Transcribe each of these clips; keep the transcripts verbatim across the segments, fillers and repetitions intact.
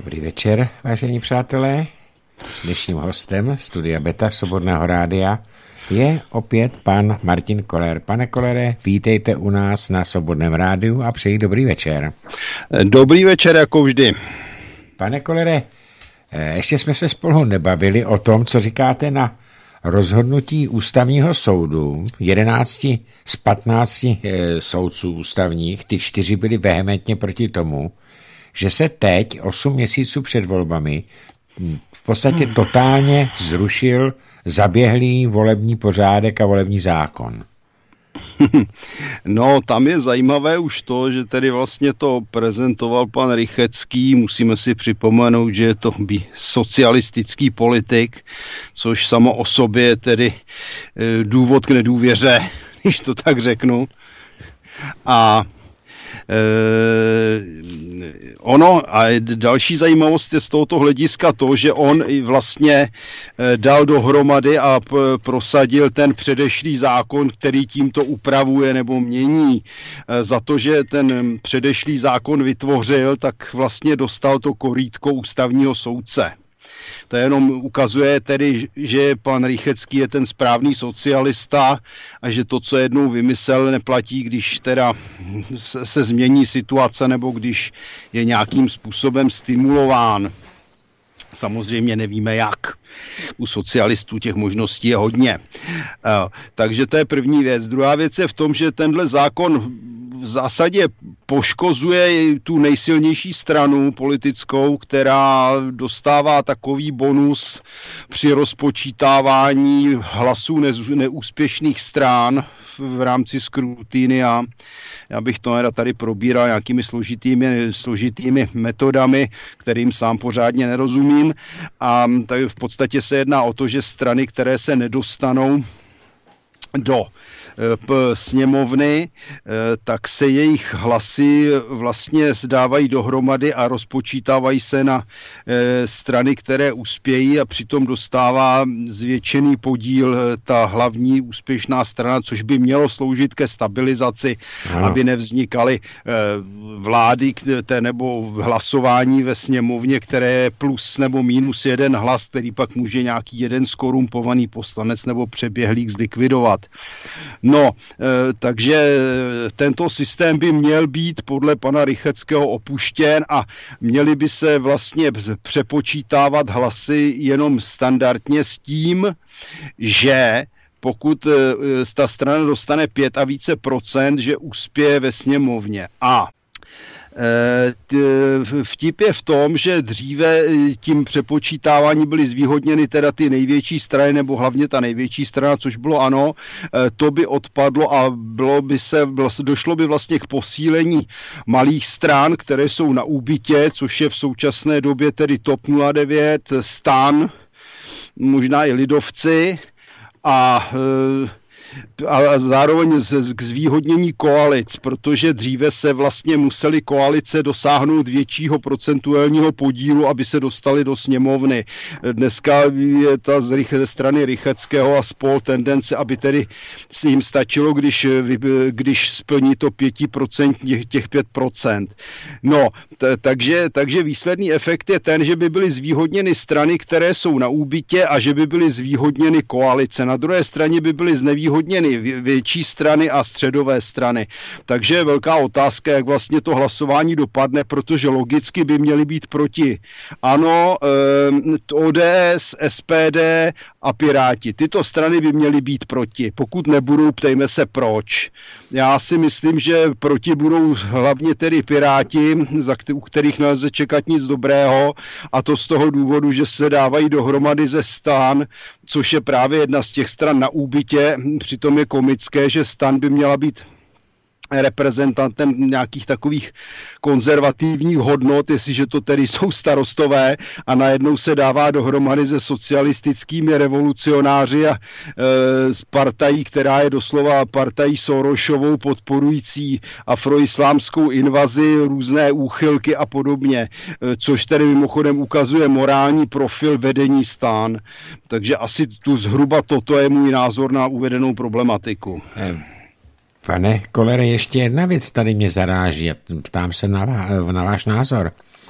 Dobrý večer, vážení přátelé. Dnešním hostem Studia Beta Svobodného rádia je opět pan Martin Koller. Pane Kollere, vítejte u nás na Svobodném rádiu a přeji dobrý večer. Dobrý večer, jako vždy. Pane Kollere, ještě jsme se spolu nebavili o tom, co říkáte na rozhodnutí ústavního soudu. jedenácti z patnácti e, soudců ústavních, ty čtyři byli vehementně proti tomu, že se teď, osm měsíců před volbami, v podstatě totálně zrušil zaběhlý volební pořádek a volební zákon. No, tam je zajímavé už to, že tedy vlastně to prezentoval pan Rychetský. Musíme si připomenout, že je to socialistický politik, což samo o sobě je tedy důvod k nedůvěře, když to tak řeknu. A Eh, ono a další zajímavost je z tohoto hlediska to, že on vlastně eh, dal dohromady a p- prosadil ten předešlý zákon, který tímto upravuje nebo mění. Eh, za to, že ten předešlý zákon vytvořil, tak vlastně dostal to korýtko ústavního soudce. To jenom ukazuje tedy, že pan Rychetský je ten správný socialista a že to, co jednou vymyslel, neplatí, když teda se, se změní situace nebo když je nějakým způsobem stimulován. Samozřejmě nevíme jak. U socialistů těch možností je hodně. Takže to je první věc. Druhá věc je v tom, že tenhle zákon v zásadě poškozuje tu nejsilnější stranu politickou, která dostává takový bonus při rozpočítávání hlasů neúspěšných stran v rámci skrutínia. Já bych to teda tady probíral nějakými složitými, složitými metodami, kterým sám pořádně nerozumím. A tak v podstatě se jedná o to, že strany, které se nedostanou do sněmovny, tak se jejich hlasy vlastně dávají dohromady a rozpočítávají se na strany, které uspějí a přitom dostává zvětšený podíl ta hlavní úspěšná strana, což by mělo sloužit ke stabilizaci, ano. Aby nevznikaly vlády nebo hlasování ve sněmovně, které je plus nebo minus jeden hlas, který pak může nějaký jeden skorumpovaný poslanec nebo přeběhlík zlikvidovat. No, takže tento systém by měl být podle pana Rychetského opuštěn a měly by se vlastně přepočítávat hlasy jenom standardně s tím, že pokud ta strana dostane pět a více procent, že uspěje ve sněmovně. A vtip je v tom, že dříve tím přepočítávání byly zvýhodněny teda ty největší strany, nebo hlavně ta největší strana, což bylo ANO, to by odpadlo a bylo by se, došlo by vlastně k posílení malých stran, které jsou na úbytě, což je v současné době tedy TOP nula devět, STAN, možná i lidovci a a zároveň k zvýhodnění koalic, protože dříve se vlastně museli koalice dosáhnout většího procentuálního podílu, aby se dostali do sněmovny. Dneska je ta ze strany Rychetského a spol tendence, aby tedy s ním stačilo, když, když splní to pět procent, těch pět procent. No, t- takže, takže výsledný efekt je ten, že by byly zvýhodněny strany, které jsou na úbytě a že by byly zvýhodněny koalice. Na druhé straně by byly znevýhodněny větší strany a středové strany. Takže je velká otázka, jak vlastně to hlasování dopadne, protože logicky by měly být proti ANO, O D S, S P D a Piráti. Tyto strany by měly být proti. Pokud nebudou, ptejme se proč. Já si myslím, že proti budou hlavně tedy Piráti, za u kterých nelze čekat nic dobrého, a to z toho důvodu, že se dávají dohromady ze STAN, což je právě jedna z těch stran na úbytě. Přitom je komické, že STAN by měla být reprezentantem nějakých takových konzervativních hodnot, jestliže to tedy jsou starostové, a najednou se dává dohromady se socialistickými revolucionáři a e, s partají, která je doslova partají Sorošovou, podporující afroislámskou invazi, různé úchylky a podobně, e, což tedy mimochodem ukazuje morální profil vedení STAN. Takže asi tu zhruba toto je můj názor na uvedenou problematiku. Pane Kollere, ještě jedna věc tady mě zaráží a ptám se na, na váš názor.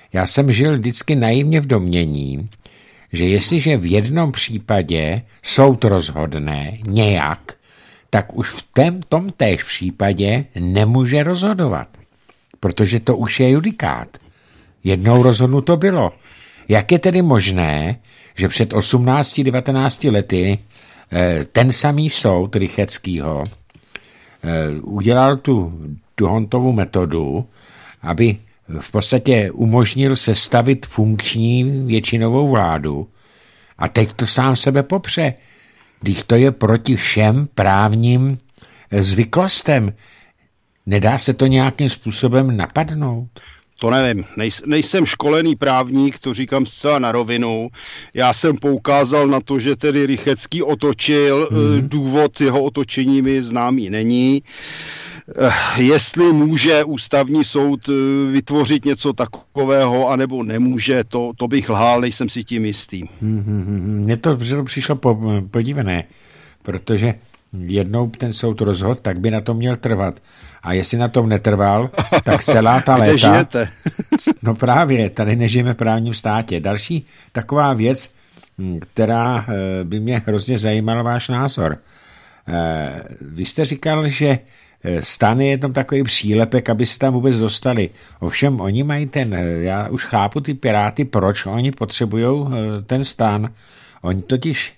já jsem žil vždycky naivně v domnění, že jestliže v jednom případě soud rozhodne nějak, tak už v tém, tom též případě nemůže rozhodovat, protože to už je judikát. Jednou rozhodnuto bylo. Jak je tedy možné, že před osmnácti devatenácti lety ten samý soud Rycheckýho udělal tu D'Hondtovu metodu, aby v podstatě umožnil sestavit funkční většinovou vládu a teď to sám sebe popře, když to je proti všem právním zvyklostem. Nedá se to nějakým způsobem napadnout? To nevím, Nejs, nejsem školený právník, to říkám zcela na rovinu. Já jsem poukázal na to, že tedy Rychecký otočil, hmm. důvod jeho otočení mi známý není. Jestli může ústavní soud vytvořit něco takového, anebo nemůže, to, to bych lhal, nejsem si tím jistý. Mně to přišlo po, podívané, protože jednou ten soud rozhodl, tak by na tom měl trvat. A jestli na tom netrval, tak celá ta léta... žijete? No právě, tady nežijeme v právním státě. Další taková věc, která by mě hrozně zajímal váš názor. Vy jste říkal, že STAN je jenom takový přílepek, aby se tam vůbec dostali. Ovšem, oni mají ten, já už chápu ty Piráty, proč oni potřebují ten STAN. Oni totiž,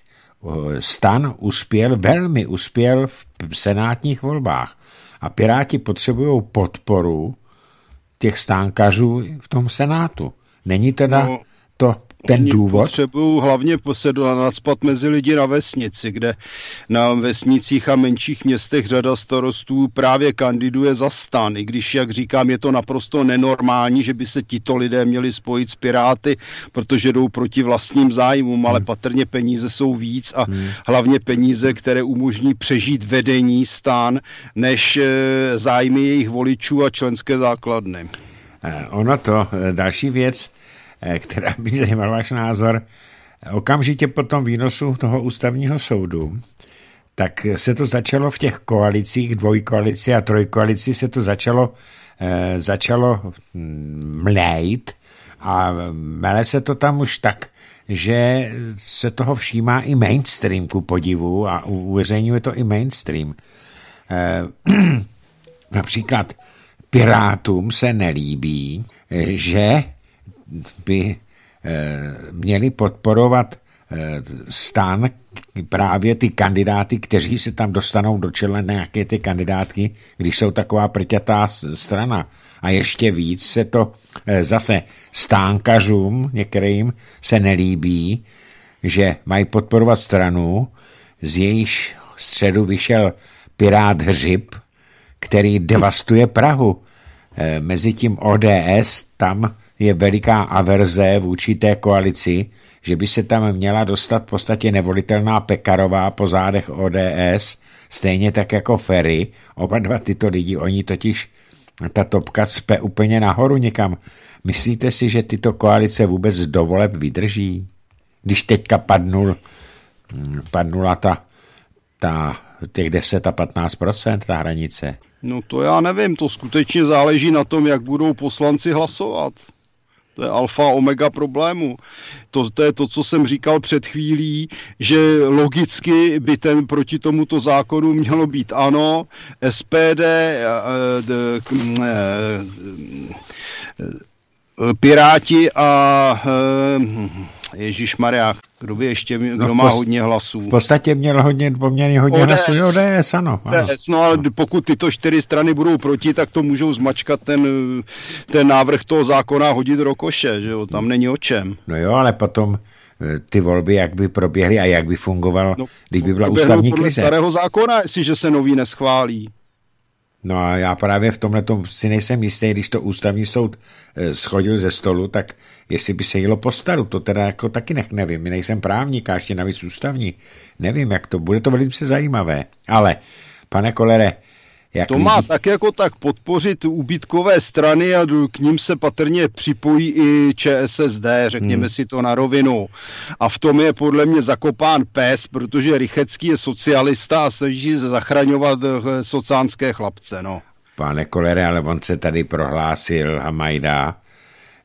STAN uspěl, velmi uspěl v senátních volbách. A Piráti potřebují podporu těch stánkařů v tom Senátu. Není teda no, to ten důvod? Potřebují hlavně posedlat, nacpat mezi lidi na vesnici, kde na vesnicích a menších městech řada starostů právě kandiduje za STAN. I když, jak říkám, je to naprosto nenormální, že by se tito lidé měli spojit s Piráty, protože jdou proti vlastním zájmům, ale hmm. patrně peníze jsou víc a hmm. hlavně peníze, které umožní přežít vedení STAN, než zájmy jejich voličů a členské základny. Ono to, další věc, která by zajímal váš názor, okamžitě po tom výnosu toho ústavního soudu, tak se to začalo v těch koalicích, dvojkoalici a trojkoalici se to začalo, eh, začalo mlejt a mele se to tam už tak, že se toho všímá i mainstream ku podivu a uveřejňuje to i mainstream. Eh, například Pirátům se nelíbí, že by eh, měli podporovat eh, STAN právě ty kandidáty, kteří se tam dostanou do čela nějaké ty kandidátky, když jsou taková prťatá strana. A ještě víc se to eh, zase stánkařům, některým se nelíbí, že mají podporovat stranu, z jejíž středu vyšel Pirát Hřib, který devastuje Prahu. Eh, Mezitím O D S tam je veliká averze vůči té koalici, že by se tam měla dostat v podstatě nevolitelná Pekarová po zádech O D S, stejně tak jako Ferry. Oba dva tyto lidi, oni totiž ta topka cpe úplně nahoru někam. Myslíte si, že tyto koalice vůbec do voleb vydrží? Když teďka padnul, padnula ta, ta, těch deset a patnáct procent, ta hranice. No to já nevím, to skutečně záleží na tom, jak budou poslanci hlasovat. To je alfa omega problému. To, to je to, co jsem říkal před chvílí, že logicky by ten proti tomuto zákonu mělo být ANO, S P D, Piráti a ježišmarja, kdo by ještě, kdo no má hodně hlasů. V podstatě měl hodně, poměrně hodně O D S. hlasů. O D S, ano. ano. O D S, no ale pokud tyto čtyři strany budou proti, tak to můžou zmačkat ten, ten návrh toho zákona hodit do koše, že jo, tam není o čem. No jo, ale potom ty volby, jak by proběhly a jak by fungoval, no, když by byla ústavní krize. Starého zákona, jestliže se nový neschválí. No a já právě v tomhle si nejsem jistý, když to ústavní soud schodil ze stolu, tak jestli by se jelo po staru, to teda jako taky nech nevím. Nejsem právník a ještě navíc ústavní. Nevím, jak to bude, to velice zajímavé. Ale, pane Kollere, jak to lidí... má tak jako tak podpořit úbytkové strany a k ním se patrně připojí i Č S S D, řekněme hmm. si to na rovinu. A v tom je podle mě zakopán pes, protože Rychecký je socialista a snaží zachraňovat sociánské chlapce, no. Pane Kollere, ale on se tady prohlásil, Hamajda,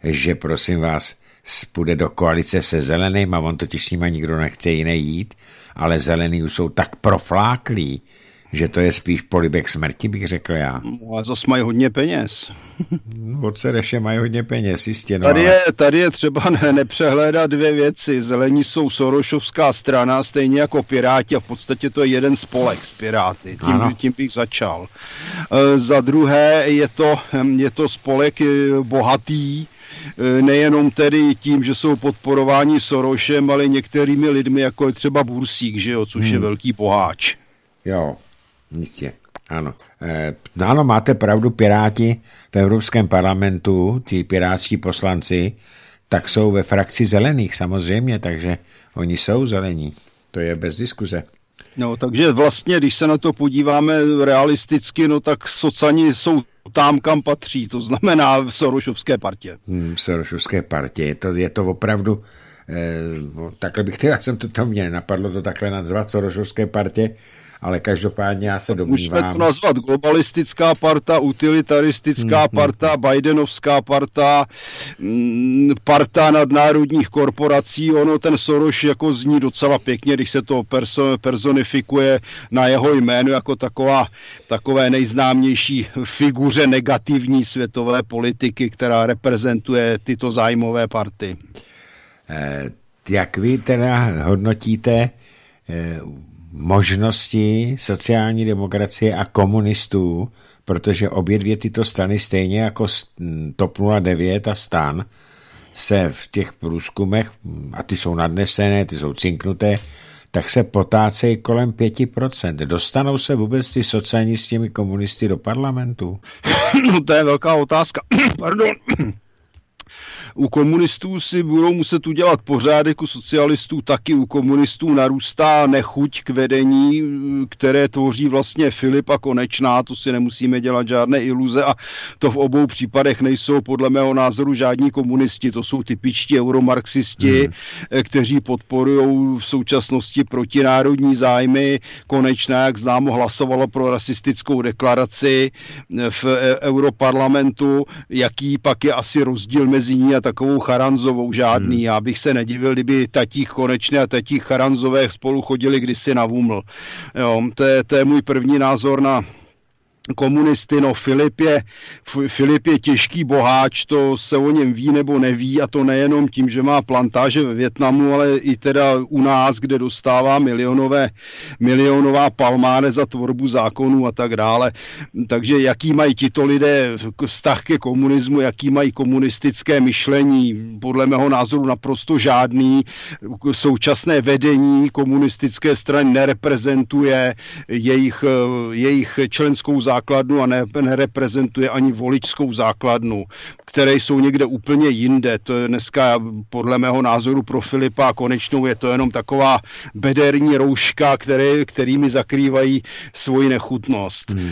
že prosím vás půjde do koalice se zeleným a on totiž s nima nikdo nechce jiný jít, ale zelený už jsou tak profláklí, že to je spíš polibek smrti, bych řekl já. No, ale zase mají hodně peněz. Od Sereše mají hodně peněz, jistě. No, tady, ale... je, tady je třeba ne, nepřehlédat dvě věci. Zelení jsou Sorosovská strana, stejně jako Piráti, a v podstatě to je jeden spolek s Piráty. Tím, tím bych začal. E, za druhé je to, je to spolek bohatý, nejenom tedy tím, že jsou podporováni Sorosem, ale některými lidmi, jako je třeba Bursík, že jo, což hmm. je velký boháč. Jo, jistě, ano. E, ano, máte pravdu, Piráti v Evropském parlamentu, ti pirátští poslanci, tak jsou ve frakci zelených samozřejmě, takže oni jsou zelení. To je bez diskuze. No, takže vlastně, když se na to podíváme realisticky, no tak socani jsou tam, kam patří, to znamená v Sorosovské partě. Hmm, v Sorosovské partě, je to, je to opravdu, eh, takhle bych to, já jsem to, to mě nenapadlo to takhle nazvat Sorosovské partě, ale každopádně já se domnívám. Můžeme to nazvat globalistická parta, utilitaristická hmm, parta, hmm. Bidenovská parta, parta nadnárodních korporací. Ono ten Soros jako zní docela pěkně, když se to perso, personifikuje na jeho jméno jako taková, takové nejznámější figuře negativní světové politiky, která reprezentuje tyto zájmové party. Eh, jak vy teda hodnotíte eh, možnosti sociální demokracie a komunistů, protože obě dvě tyto strany stejně jako TOP nula devět a STAN se v těch průzkumech, a ty jsou nadnesené, ty jsou cinknuté, tak se potácejí kolem pět procent. Dostanou se vůbec ty sociální s těmi komunisty do parlamentu? No to je velká otázka. Pardon. U komunistů si budou muset udělat pořádek, u socialistů taky, u komunistů narůstá nechuť k vedení, které tvoří vlastně Filip a Konečná, to si nemusíme dělat žádné iluze a to v obou případech nejsou podle mého názoru žádní komunisti, to jsou typičtí euromarxisti, hmm. kteří podporují v současnosti protinárodní zájmy. Konečná, jak známo, hlasovalo pro rasistickou deklaraci v europarlamentu, jaký pak je asi rozdíl mezi ní a takovou Charanzovou, žádný. Hmm. Já bych se nedivil, kdyby tatík Konečné a tatík Charanzové spolu chodili kdysi na Vůml. Jo, to je, to je můj první názor na komunisty. No Filip je, Filip je těžký boháč, to se o něm ví nebo neví a to nejenom tím, že má plantáže ve Vietnamu, ale i teda u nás, kde dostává milionové, milionová palmáre za tvorbu zákonů a tak dále. Takže jaký mají tito lidé vztah ke komunismu, jaký mají komunistické myšlení, podle mého názoru naprosto žádný. Současné vedení komunistické strany nereprezentuje jejich, jejich členskou základnu základnu a ne, nereprezentuje ani voličskou základnu, které jsou někde úplně jinde. To je dneska podle mého názoru pro Filipa a Konečnou je to jenom taková bederní rouška, které, kterými zakrývají svoji nechutnost. Hmm.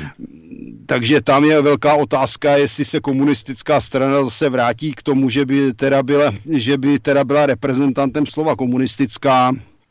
Takže tam je velká otázka, jestli se komunistická strana zase vrátí k tomu, že by teda byla, že by teda byla reprezentantem slova komunistická.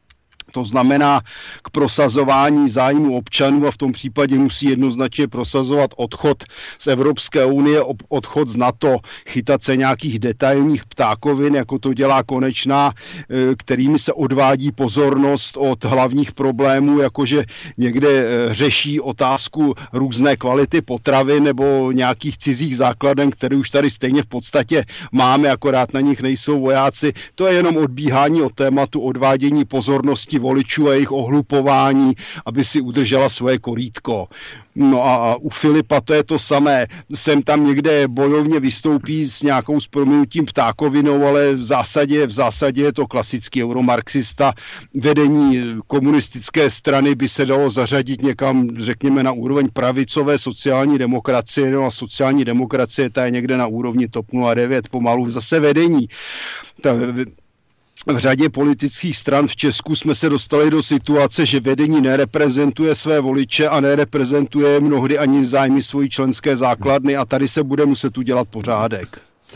To znamená k prosazování zájmu občanů a v tom případě musí jednoznačně prosazovat odchod z Evropské unie, odchod z NATO, chytat se nějakých detailních ptákovin, jako to dělá Konečná, kterými se odvádí pozornost od hlavních problémů, jakože někde řeší otázku různé kvality potravy nebo nějakých cizích základen, které už tady stejně v podstatě máme, akorát na nich nejsou vojáci. To je jenom odbíhání od tématu, odvádění pozornosti voličů a jejich ohlupování, aby si udržela svoje korítko. No a u Filipa to je to samé. Sem tam někde bojovně vystoupí s nějakou s prominutím ptákovinou, ale v zásadě, v zásadě je to klasický euromarxista. Vedení komunistické strany by se dalo zařadit někam, řekněme, na úroveň pravicové sociální demokracie, no a sociální demokracie ta je někde na úrovni TOP nula devět, pomalu zase vedení. Ta, v řadě politických stran v Česku jsme se dostali do situace, že vedení nereprezentuje své voliče a nereprezentuje mnohdy ani zájmy svojí členské základny a tady se bude muset udělat pořádek.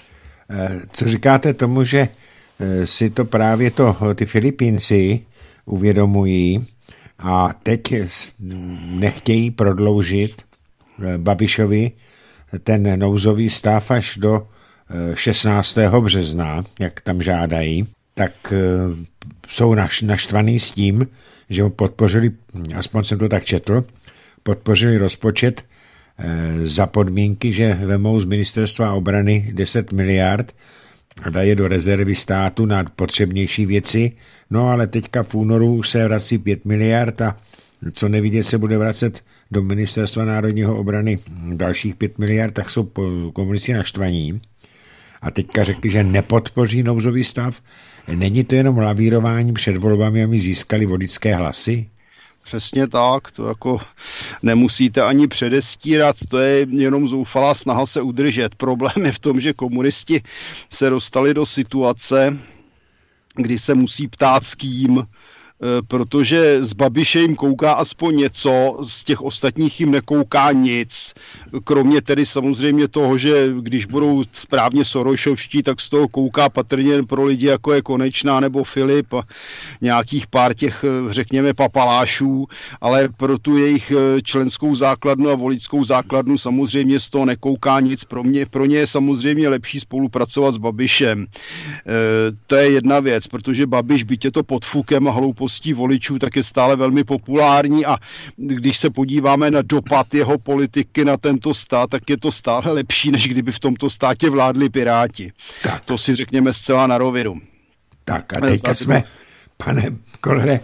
Co říkáte tomu, že si to právě to ty Filipínci uvědomují a teď nechtějí prodloužit Babišovi ten nouzový stav až do šestnáctého března, jak tam žádají, tak jsou naštvaný s tím, že podpořili, aspoň jsem to tak četl, podpořili rozpočet za podmínky, že vemou z ministerstva obrany deset miliard a dají do rezervy státu na potřebnější věci. No ale teďka v únoru se vrací pět miliard a co nevidět se bude vracet do ministerstva národního obrany dalších pět miliard, tak jsou komunisti naštvaní. A teďka řekli, že nepodpoří nouzový stav. Není to jenom lavírování před volbami, aby získali voličské hlasy? Přesně tak, to jako nemusíte ani předestírat, to je jenom zoufalá snaha se udržet. Problém je v tom, že komunisti se dostali do situace, kdy se musí ptát s kým, protože z Babiše jim kouká aspoň něco, z těch ostatních jim nekouká nic. Kromě tedy samozřejmě toho, že když budou správně Sorošovští, tak z toho kouká patrně pro lidi, jako je Konečná nebo Filip a nějakých pár těch, řekněme, papalášů, ale pro tu jejich členskou základnu a voličskou základnu samozřejmě z toho nekouká nic. Pro mě, pro ně je samozřejmě lepší spolupracovat s Babišem. E, to je jedna věc, protože Babiš, byť je to pod fukem a hloupostí voličů, tak je stále velmi populární a když se podíváme na dopad jeho politiky na tento stát, tak je to stále lepší, než kdyby v tomto státě vládli Piráti. Tak. To si řekněme zcela na rovinu. Tak a teďka jsme, pane Kollere,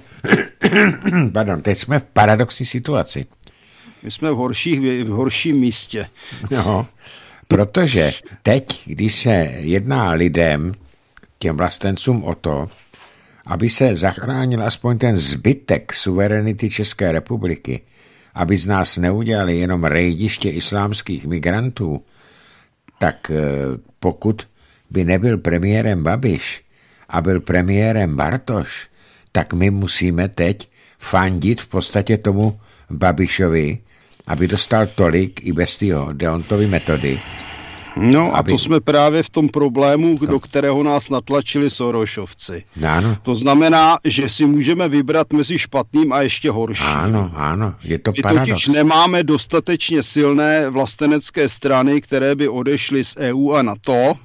pardon, teď jsme v paradoxní situaci. My jsme v, horších, v horším místě. No, protože teď, když se jedná lidem, těm vlastencům o to, aby se zachránil aspoň ten zbytek suverenity České republiky, aby z nás neudělali jenom rejdiště islámských migrantů, tak pokud by nebyl premiérem Babiš a byl premiérem Bartoš, tak my musíme teď fandit v podstatě tomu Babišovi, aby dostal tolik i bez tyho Deontovy metody. No aby... a to jsme právě v tom problému, to... do kterého nás natlačili Sorošovci. Ano. To znamená, že si můžeme vybrat mezi špatným a ještě horším. Ano, ano, je to My paradox. totiž nemáme dostatečně silné vlastenecké strany, které by odešly z E U a NATO,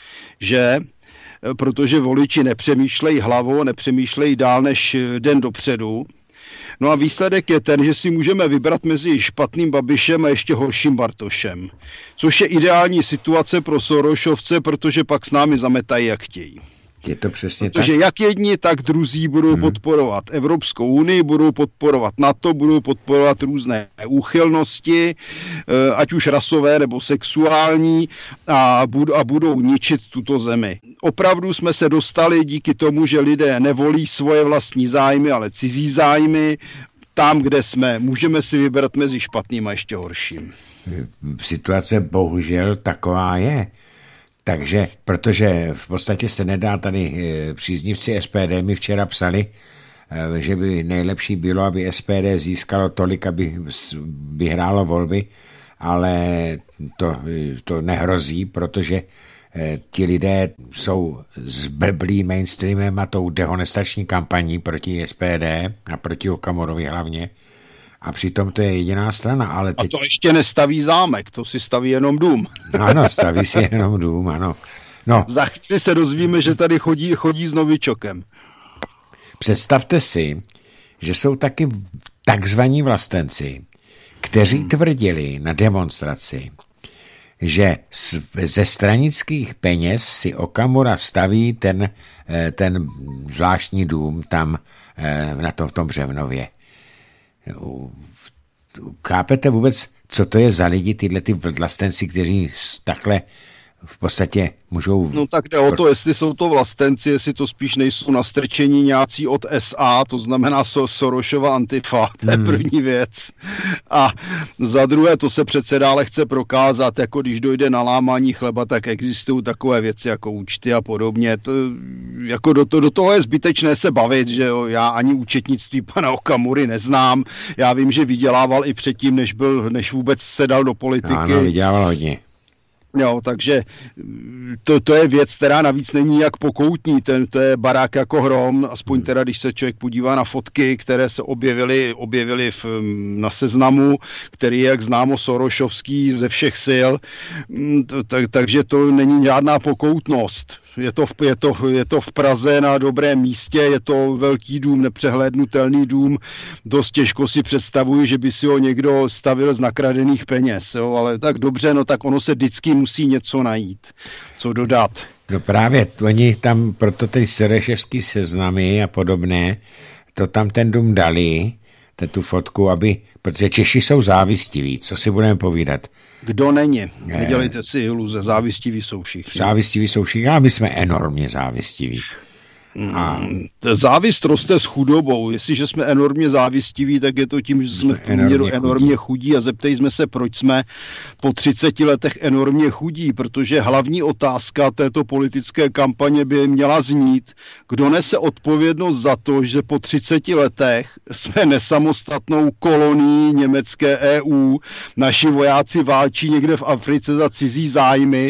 že protože voliči nepřemýšlejí hlavou, nepřemýšlejí dál než den dopředu. No a výsledek je ten, že si můžeme vybrat mezi špatným Babišem a ještě horším Bartošem. Což je ideální situace pro Sorošovce, protože pak s námi zametají, jak chtějí. Je to přesně Protože tak? jak jedni, tak druzí budou hmm. podporovat Evropskou unii, budou podporovat NATO, budou podporovat různé úchylnosti, ať už rasové nebo sexuální, a budou, a budou ničit tuto zemi. Opravdu jsme se dostali díky tomu, že lidé nevolí svoje vlastní zájmy, ale cizí zájmy. Tam, kde jsme, můžeme si vybrat mezi špatným a ještě horším. Situace bohužel taková je. Takže, protože v podstatě se nedá tady příznivci S P D mi včera psali, že by nejlepší bylo, aby S P D získalo tolik, aby vyhrálo volby, ale to, to nehrozí, protože ti lidé jsou zblblí mainstreamem a tou dehonestační kampaní proti S P D a proti Okamurovi hlavně. A přitom to je jediná strana. Ale teď... A to ještě nestaví zámek, to si staví jenom dům. Ano, staví si jenom dům, ano. No. Za chvíli se dozvíme, že tady chodí, chodí s novičokem. Představte si, že jsou taky takzvaní vlastenci, kteří hmm. tvrdili na demonstraci, že ze stranických peněz si Okamura staví ten, ten zvláštní dům tam na tom, v tom Břevnově. Chápete vůbec, co to je za lidi, tyhle ty vlastenci, kteří takhle v podstatě můžou... No tak jde o to, jestli jsou to vlastenci, jestli to spíš nejsou nastrčení nějací od S A, to znamená Sorošova Antifa, to je první věc. A za druhé, to se přece dále chce prokázat, jako když dojde na lámání chleba, tak existují takové věci jako účty a podobně. To, jako do, to, do toho je zbytečné se bavit, že jo, já ani účetnictví pana Okamury neznám, já vím, že vydělával i předtím, než byl, než vůbec se dal do politiky. Ano, vydělával hodně. Jo, takže to, to je věc, která navíc není jak pokoutní, ten, to je barák jako hrom, aspoň teda, když se člověk podívá na fotky, které se objevily, objevily v, na Seznamu, který je, jak známo, sorošovský ze všech sil, tak, takže to není žádná pokoutnost. Je to, v, je, to, je to v Praze na dobrém místě, je to velký dům, nepřehlédnutelný dům, dost těžko si představuji, že by si ho někdo stavil z nakradených peněz, jo? Ale tak dobře, no tak ono se vždycky musí něco najít, co dodat. No právě, oni tam, proto ty Sereševský Seznamy a podobné, to tam ten dům dali, tu fotku, aby, protože Češi jsou závistiví, co si budeme povídat. Kdo není? Nedělejte si iluze, závistiví jsou všichni. Závistiví jsou všichni, a my jsme enormně závistiví. A... Závist roste s chudobou. Jestliže jsme enormně závistiví, tak je to tím, že jsme, jsme enormně, enormně chudí. A zeptejme se, proč jsme po třiceti letech enormně chudí, protože hlavní otázka této politické kampaně by měla znít, kdo nese odpovědnost za to, že po třiceti letech jsme nesamostatnou kolonií německé E U, naši vojáci válčí někde v Africe za cizí zájmy,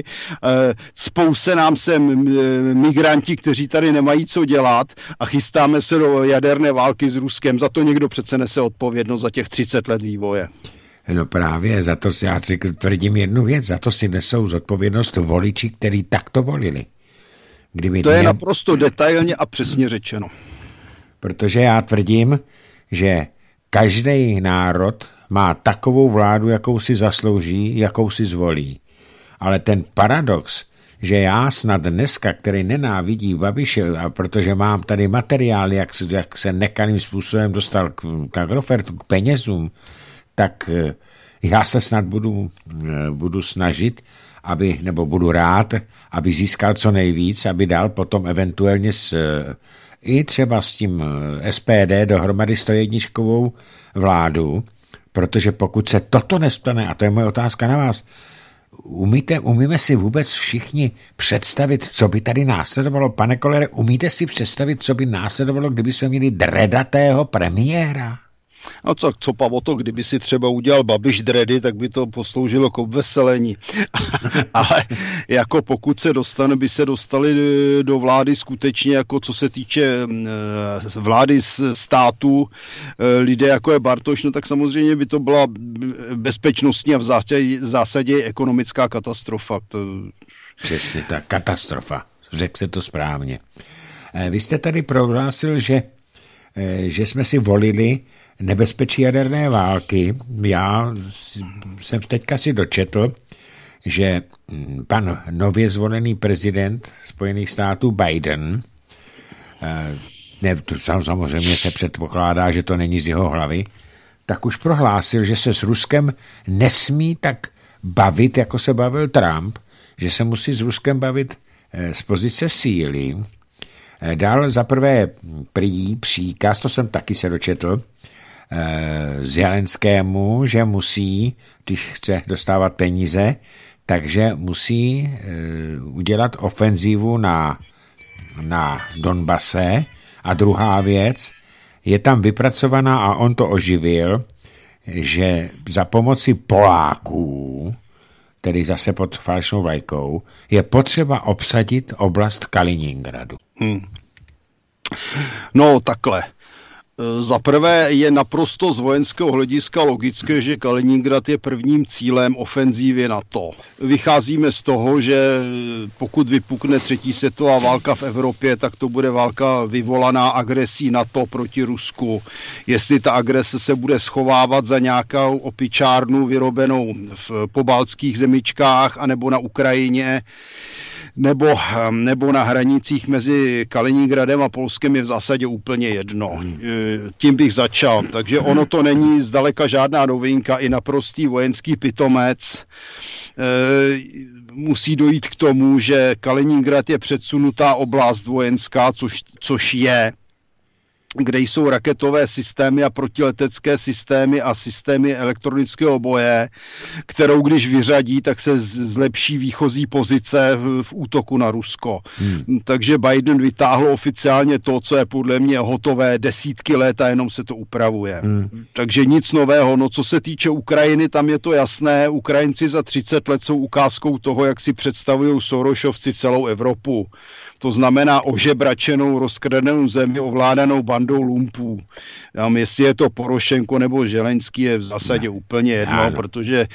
spou se nám sem migranti, kteří tady nemají co dělat a chystáme se do jaderné války s Ruskem. Za to někdo přece nese odpovědnost za těch třicet let vývoje. No právě, za to já si tvrdím jednu věc, za to si nesou zodpovědnost voliči, který takto volili. Kdyby to je ne... naprosto detailně a přesně řečeno. Protože já tvrdím, že každý národ má takovou vládu, jakou si zaslouží, jakou si zvolí. Ale ten paradox, že já snad dneska, který nenávidí Babiše, a protože mám tady materiál, jak, jak se nekalým způsobem dostal k, k Agrofertu, k penězům, tak já se snad budu, budu snažit, aby, nebo budu rád, aby získal co nejvíc, aby dal potom eventuálně s, i třeba s tím S P D dohromady sto jedničkovou vládu, protože pokud se toto nestane, a to je moje otázka na vás, Umíte, umíme si vůbec všichni představit, co by tady následovalo? Pane Kollere, umíte si představit, co by následovalo, kdyby jsme měli dredatého premiéra? No co, co Pavoto, kdyby si třeba udělal Babiš dredy, tak by to posloužilo k obveselení. Ale jako pokud se dostane, by se dostali do vlády skutečně, jako co se týče vlády státu, lidé jako je Bartoš, no tak samozřejmě by to byla bezpečnostní a v zásadě, v zásadě ekonomická katastrofa. To... Přesně tak, katastrofa. Řekl se to správně. Vy jste tady prohlásil, že, že jsme si volili nebezpečí jaderné války. Já jsem teďka si dočetl, že pan nově zvolený prezident Spojených států Biden, ne, to samozřejmě se předpokládá, že to není z jeho hlavy, tak už prohlásil, že se s Ruskem nesmí tak bavit, jako se bavil Trump, že se musí s Ruskem bavit z pozice síly. Dal zaprvé prý příkaz, to jsem taky se dočetl, Zelenskému, že musí, když chce dostávat peníze, takže musí udělat ofenzívu na, na Donbase. A druhá věc, je tam vypracovaná, a on to oživil, že za pomoci Poláků, tedy zase pod falešnou vlajkou, je potřeba obsadit oblast Kaliningradu. Hmm. No takhle. Za prvé je naprosto z vojenského hlediska logické, že Kaliningrad je prvním cílem ofenzívy NATO. Vycházíme z toho, že pokud vypukne třetí světová válka v Evropě, tak to bude válka vyvolaná agresí NATO proti Rusku. Jestli ta agrese se bude schovávat za nějakou opičárnu vyrobenou v pobaltských zemičkách anebo na Ukrajině, Nebo, nebo na hranicích mezi Kaliningradem a Polskem, je v zásadě úplně jedno. Tím bych začal. Takže ono to není zdaleka žádná novinka, i naprostý vojenský pitomec. Musí dojít k tomu, že Kaliningrad je předsunutá oblast vojenská, což, což je. kde jsou raketové systémy a protiletecké systémy a systémy elektronického boje, kterou když vyřadí, tak se zlepší výchozí pozice v, v útoku na Rusko. Hmm. Takže Biden vytáhl oficiálně to, co je podle mě hotové desítky let a jenom se to upravuje. Hmm. Takže nic nového. No co se týče Ukrajiny, tam je to jasné. Ukrajinci za třicet let jsou ukázkou toho, jak si představují Sorošovci celou Evropu. To znamená ožebračenou, rozkradenou zemi ovládanou bandou lumpů. Tam, jestli je to Porošenko nebo Zelenský, je v zásadě no. úplně jedno, ano. protože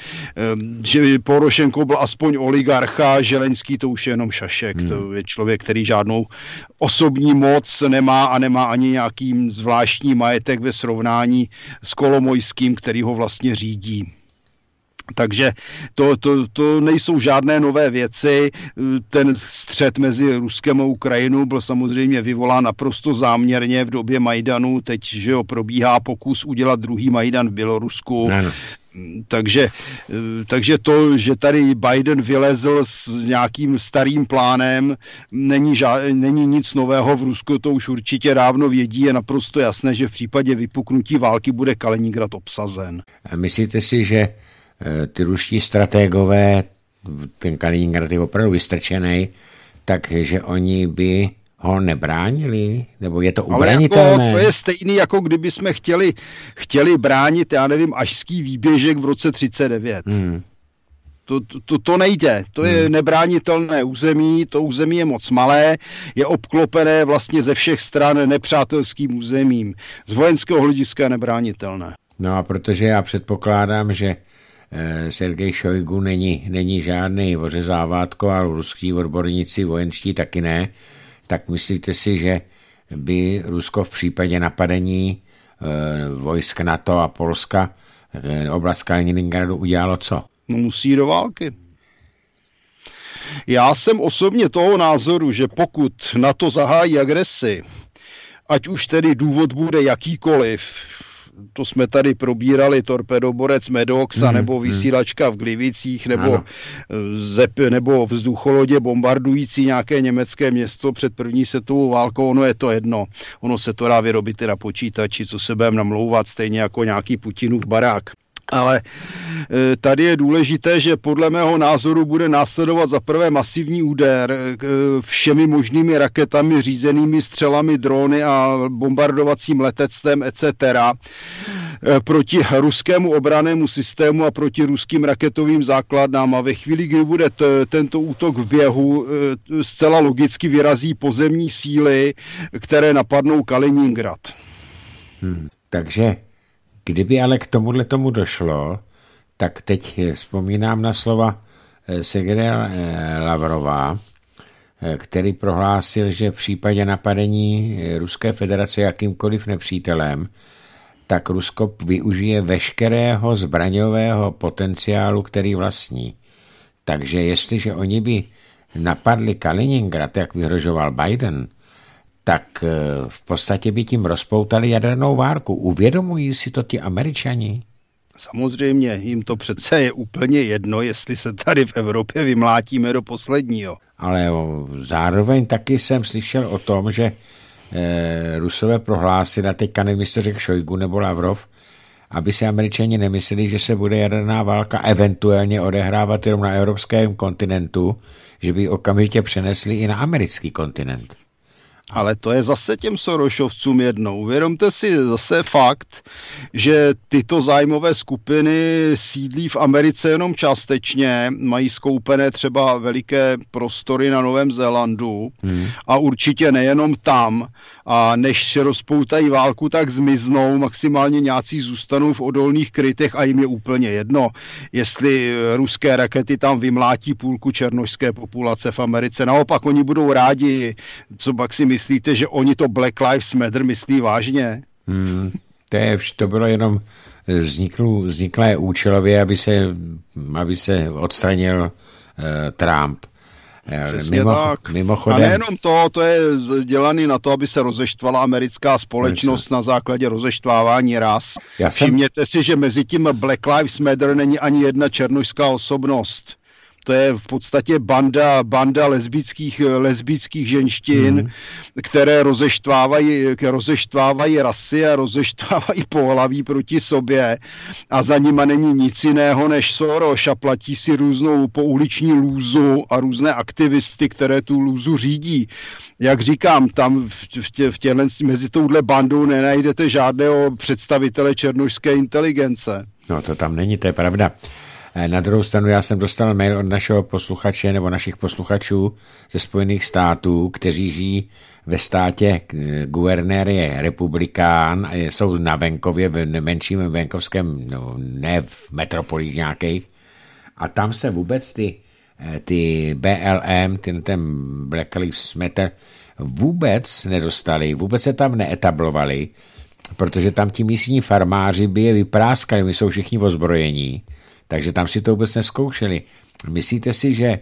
že Porošenko byl aspoň oligarcha, Zelenský to už je jenom šašek. Hmm. To je člověk, který žádnou osobní moc nemá a nemá ani nějaký zvláštní majetek ve srovnání s Kolomojským, který ho vlastně řídí. Takže to, to, to nejsou žádné nové věci. Ten střet mezi Ruskem a Ukrajinou byl samozřejmě vyvolán naprosto záměrně v době Majdanu. Teď, že jo, probíhá pokus udělat druhý Majdan v Bělorusku. Ne. Takže, takže to, že tady Biden vylezl s nějakým starým plánem, není, žád, není nic nového v Rusku, to už určitě dávno vědí, je naprosto jasné, že v případě vypuknutí války bude Kaliningrad obsazen. A myslíte si, že ty ruští strategové, ten Kaliningrad je opravdu vystrčený, takže oni by ho nebránili? Nebo je to ubranitelné? Ale jako, to je stejný, jako kdyby jsme chtěli, chtěli bránit, já nevím, ašský výběžek v roce třicet devět. Hmm. To, to, to nejde. To je hmm. nebránitelné území, to území je moc malé, je obklopené vlastně ze všech stran nepřátelským územím. Z vojenského hlediska je nebránitelné. No a protože já předpokládám, že Sergej Šojgu není, není žádný ořezávátko, ale ruský odborníci vojenští taky ne, tak myslíte si, že by Rusko v případě napadení e, vojsk NATO a Polska e, oblast Kaliningradu udělalo co? No musí do války. Já jsem osobně toho názoru, že pokud NATO zahájí agresi, ať už tedy důvod bude jakýkoliv, to jsme tady probírali, torpedoborec Medox, hmm, nebo vysílačka v Glivicích, nebo, zep, nebo vzducholodě bombardující nějaké německé město před první světovou válkou, ono je to jedno. Ono se to dá vyrobit i na počítači, co se budeme namlouvat, stejně jako nějaký Putinův barák. Ale tady je důležité, že podle mého názoru bude následovat za prvé masivní úder všemi možnými raketami, řízenými střelami, drony a bombardovacím letectvem et cetera proti ruskému obrannému systému a proti ruským raketovým základnám. A ve chvíli, kdy bude t- tento útok v běhu, zcela logicky vyrazí pozemní síly, které napadnou Kaliningrad. Hmm, takže kdyby ale k tomuhle tomu došlo, tak teď vzpomínám na slova Sergeje Lavrova, který prohlásil, že v případě napadení Ruské federace jakýmkoliv nepřítelem, tak Rusko využije veškerého zbraňového potenciálu, který vlastní. Takže jestliže oni by napadli Kaliningrad, jak vyhrožoval Biden, tak v podstatě by tím rozpoutali jadernou válku. Uvědomují si to ti Američani? Samozřejmě, jim to přece je úplně jedno, jestli se tady v Evropě vymlátíme do posledního. Ale zároveň taky jsem slyšel o tom, že eh, Rusové prohlásili, a teďka nevím, jestli to řekl Šojgu nebo Lavrov, aby si Američani nemysleli, že se bude jaderná válka eventuálně odehrávat jenom na evropském kontinentu, že by ji okamžitě přenesli i na americký kontinent. Ale to je zase těm Sorošovcům jednou. Uvědomte si zase fakt, že tyto zájmové skupiny sídlí v Americe jenom částečně, mají skoupené třeba veliké prostory na Novém Zélandu hmm. a určitě nejenom tam. A než se rozpoutají válku, tak zmiznou, maximálně nějací zůstanou v odolných krytech a jim je úplně jedno, jestli ruské rakety tam vymlátí půlku černošské populace v Americe. Naopak oni budou rádi, co pak si myslíte, že oni to Black Lives Matter myslí vážně? Hmm, to, je, to bylo jenom vzniklu, vzniklé účelově, aby se, aby se odstranil uh, Trump. Mimo, mimochodem... A nejenom to, to je dělaný na to, aby se rozeštvala americká společnost Myslím. na základě rozeštvávání ras. Jsem... Všimněte si, že mezi tím Black Lives Matter není ani jedna černošská osobnost. to je v podstatě banda, banda lesbických, lesbických ženštin, hmm. které rozeštvávají, rozeštvávají rasy a rozeštvávají pohlaví proti sobě a za nima není nic jiného než Soros a platí si různou pouliční lůzu a různé aktivisty, které tu lůzu řídí. Jak říkám, tam v, tě, v těhle, mezi touhle bandou nenajdete žádného představitele černošské inteligence. No to tam není, to je pravda. Na druhou stranu já jsem dostal mail od našeho posluchače nebo našich posluchačů ze Spojených států, kteří žijí ve státě, guvernér je republikán a jsou na venkově, v menším venkovském, no, ne v metropolích nějakých. A tam se vůbec ty, ty B L M, ten, ten Black Lives Matter, vůbec nedostali, vůbec se tam neetablovali, protože tam ti místní farmáři by je vypráskali, my jsou všichni ozbrojení, takže tam si to vůbec neskoušeli. Myslíte si, že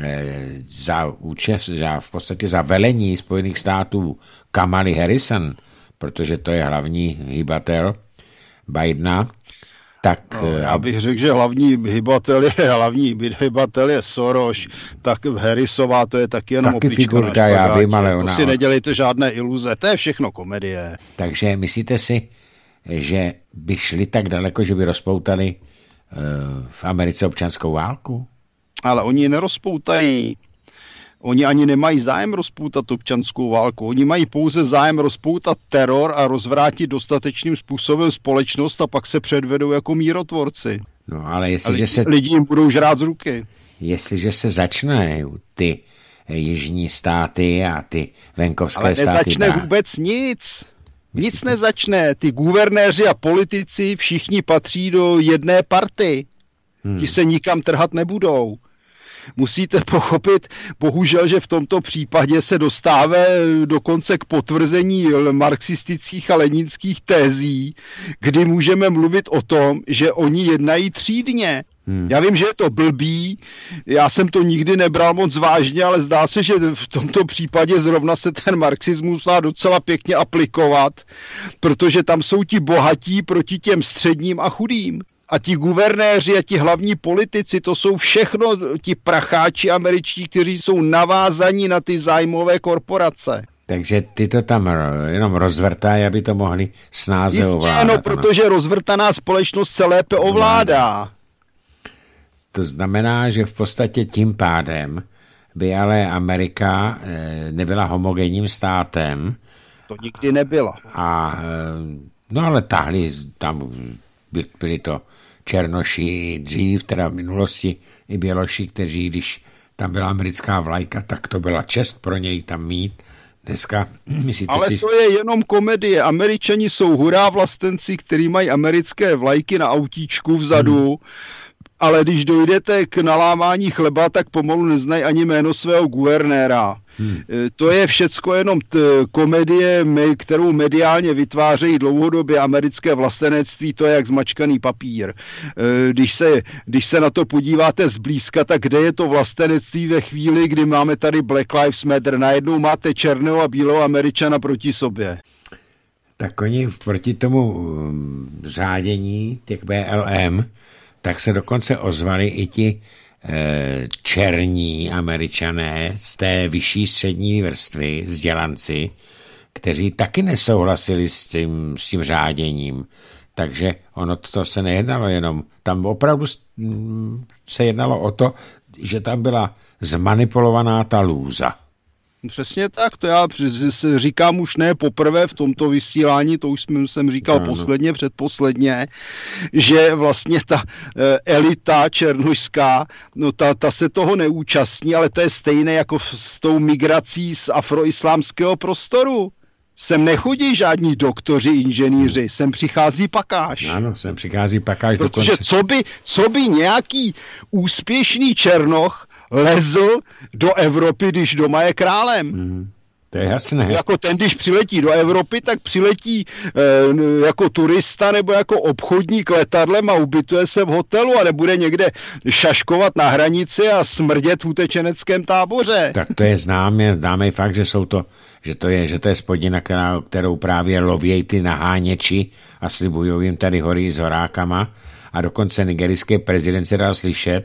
za účast, za, v podstatě za velení Spojených států Kamala Harrison, protože to je hlavní hybatel Bidena, tak... No, já bych řekl, že hlavní hybatel je, hlavní hybatel je Soros, tak Harrisová to je taky jenom taky opička figurka, já vím, ale to ona... si nedělejte žádné iluze, to je všechno komedie. Takže myslíte si, že by šli tak daleko, že by rozpoutali uh, v Americe občanskou válku? Ale oni ji nerozpoutají. Oni ani nemají zájem rozpoutat občanskou válku. Oni mají pouze zájem rozpoutat teror a rozvrátit dostatečným způsobem společnost a pak se předvedou jako mírotvorci. No ale jestliže se... Lidi jim budou žrát z ruky. Jestliže se začne ty jižní státy a ty venkovské ale státy... Ale nezačne dá. vůbec nic. Nic Myslíte? nezačne. Ty guvernéři a politici všichni patří do jedné party. Hmm. Ti se nikam trhat nebudou. Musíte pochopit, bohužel, že v tomto případě se dostává dokonce k potvrzení marxistických a leninských tézí, kdy můžeme mluvit o tom, že oni jednají třídně. Hmm. Já vím, že je to blbý, já jsem to nikdy nebral moc vážně, ale zdá se, že v tomto případě zrovna se ten marxismus dá docela pěkně aplikovat, protože tam jsou ti bohatí proti těm středním a chudým. A ti guvernéři a ti hlavní politici, to jsou všechno ti pracháči američtí, kteří jsou navázaní na ty zájmové korporace. Takže ty to tam jenom rozvrtají, aby to mohli snáze ovládat. No, protože rozvrtaná společnost se lépe ovládá. To znamená, že v podstatě tím pádem by ale Amerika nebyla homogenním státem. To nikdy nebyla. A no ale tahli tam... byli to černoši dřív, teda v minulosti i běloši, kteří, když tam byla americká vlajka, tak to byla čest pro něj tam mít. Dneska, myslíte Ale si... to je jenom komedie. Američani jsou hurá vlastenci, kteří mají americké vlajky na autíčku vzadu, hmm. ale když dojdete k nalámání chleba, tak pomalu neznají ani jméno svého guvernéra. Hmm. To je všecko jenom t- komedie, kterou mediálně vytvářejí dlouhodobě americké vlastenectví, to je jak zmačkaný papír. Když se, když se na to podíváte zblízka, tak kde je to vlastenectví ve chvíli, kdy máme tady Black Lives Matter? Najednou máte černého a bílého Američana proti sobě. Tak oni proti tomu um, řádění těch B L M, tak se dokonce ozvali i ti černí Američané z té vyšší střední vrstvy, vzdělanci, kteří taky nesouhlasili s tím, s tím řáděním. Takže ono to se nejednalo jenom, tam opravdu se jednalo o to, že tam byla zmanipulovaná ta lůza. Přesně tak, to já říkám už ne poprvé v tomto vysílání, to už jsem, jsem říkal no, posledně, no. předposledně, že vlastně ta elita černošská, no ta, ta se toho neúčastní, ale to je stejné jako s tou migrací z afroislámského prostoru. Sem nechodí žádní doktoři, inženýři, sem přichází pakáž. Ano, sem přichází pakáž Protože dokonce. co by, co by nějaký úspěšný černoch lezl do Evropy, když doma je králem. Mm, to je jasné. Jako ten, když přiletí do Evropy, tak přiletí e, jako turista nebo jako obchodník letadlem a ubytuje se v hotelu a nebude někde šaškovat na hranici a smrdět v utečeneckém táboře. Tak to je známý, známý fakt, že jsou to, že to je, že to je spodina, která, kterou právě lovějí ty naháněči a slibují jim tady hory s horákama a dokonce nigerijský prezident se dal slyšet,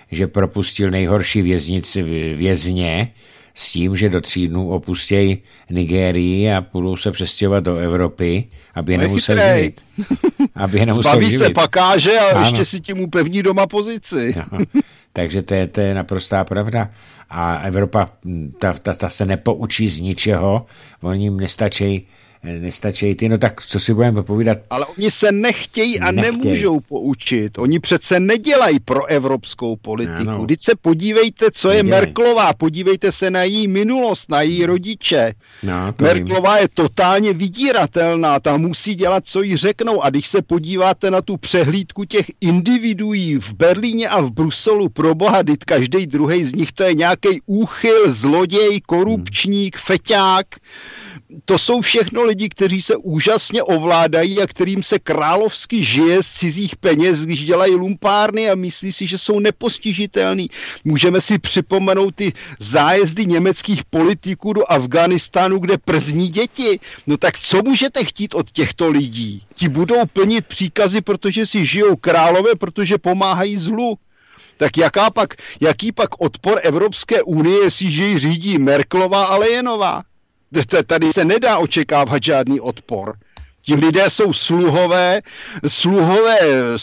že propustil nejhorší věznici vězně s tím, že do tří dnů opustějí Nigérii a budou se přestěhovat do Evropy, aby je nemusel živit. Aby je nemusel Zbaví živit. se pakáže a ano. ještě si tím upevní doma pozici. No, takže to je, to je naprostá pravda. A Evropa, ta, ta, ta se nepoučí z ničeho, oni jim nestačí nestačí ty, no tak co si budeme povídat. Ale oni se nechtějí a nechtějí. Nemůžou poučit. Oni přece nedělají pro evropskou politiku. Vždyť se podívejte, co je Nedělej. Merkelová. Podívejte se na její minulost, na její rodiče. No, Merkelová je totálně vydíratelná. Ta musí dělat, co jí řeknou. A když se podíváte na tu přehlídku těch individuí v Berlíně a v Bruselu, pro boha, vždyť každý druhý z nich to je nějaký úchyl, zloděj, korupčník, hmm. feťák. To jsou všechno lidi, kteří se úžasně ovládají a kterým se královsky žije z cizích peněz, když dělají lumpárny a myslí si, že jsou nepostižitelní. Můžeme si připomenout ty zájezdy německých politiků do Afghánistánu, kde przní děti. No tak co můžete chtít od těchto lidí? Ti budou plnit příkazy, protože si žijou králové, protože pomáhají zlu. Tak jaká pak, jaký pak odpor Evropské unie, jestliže ji řídí Merkelová a Leyenová? Tady se nedá očekávat žádný odpor. Ti lidé jsou sluhové, sluhové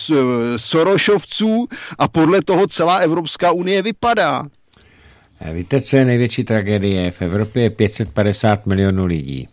Sorošovců a podle toho celá Evropská unie vypadá. Víte, co je největší tragédie? V Evropě je pět set padesát milionů lidí.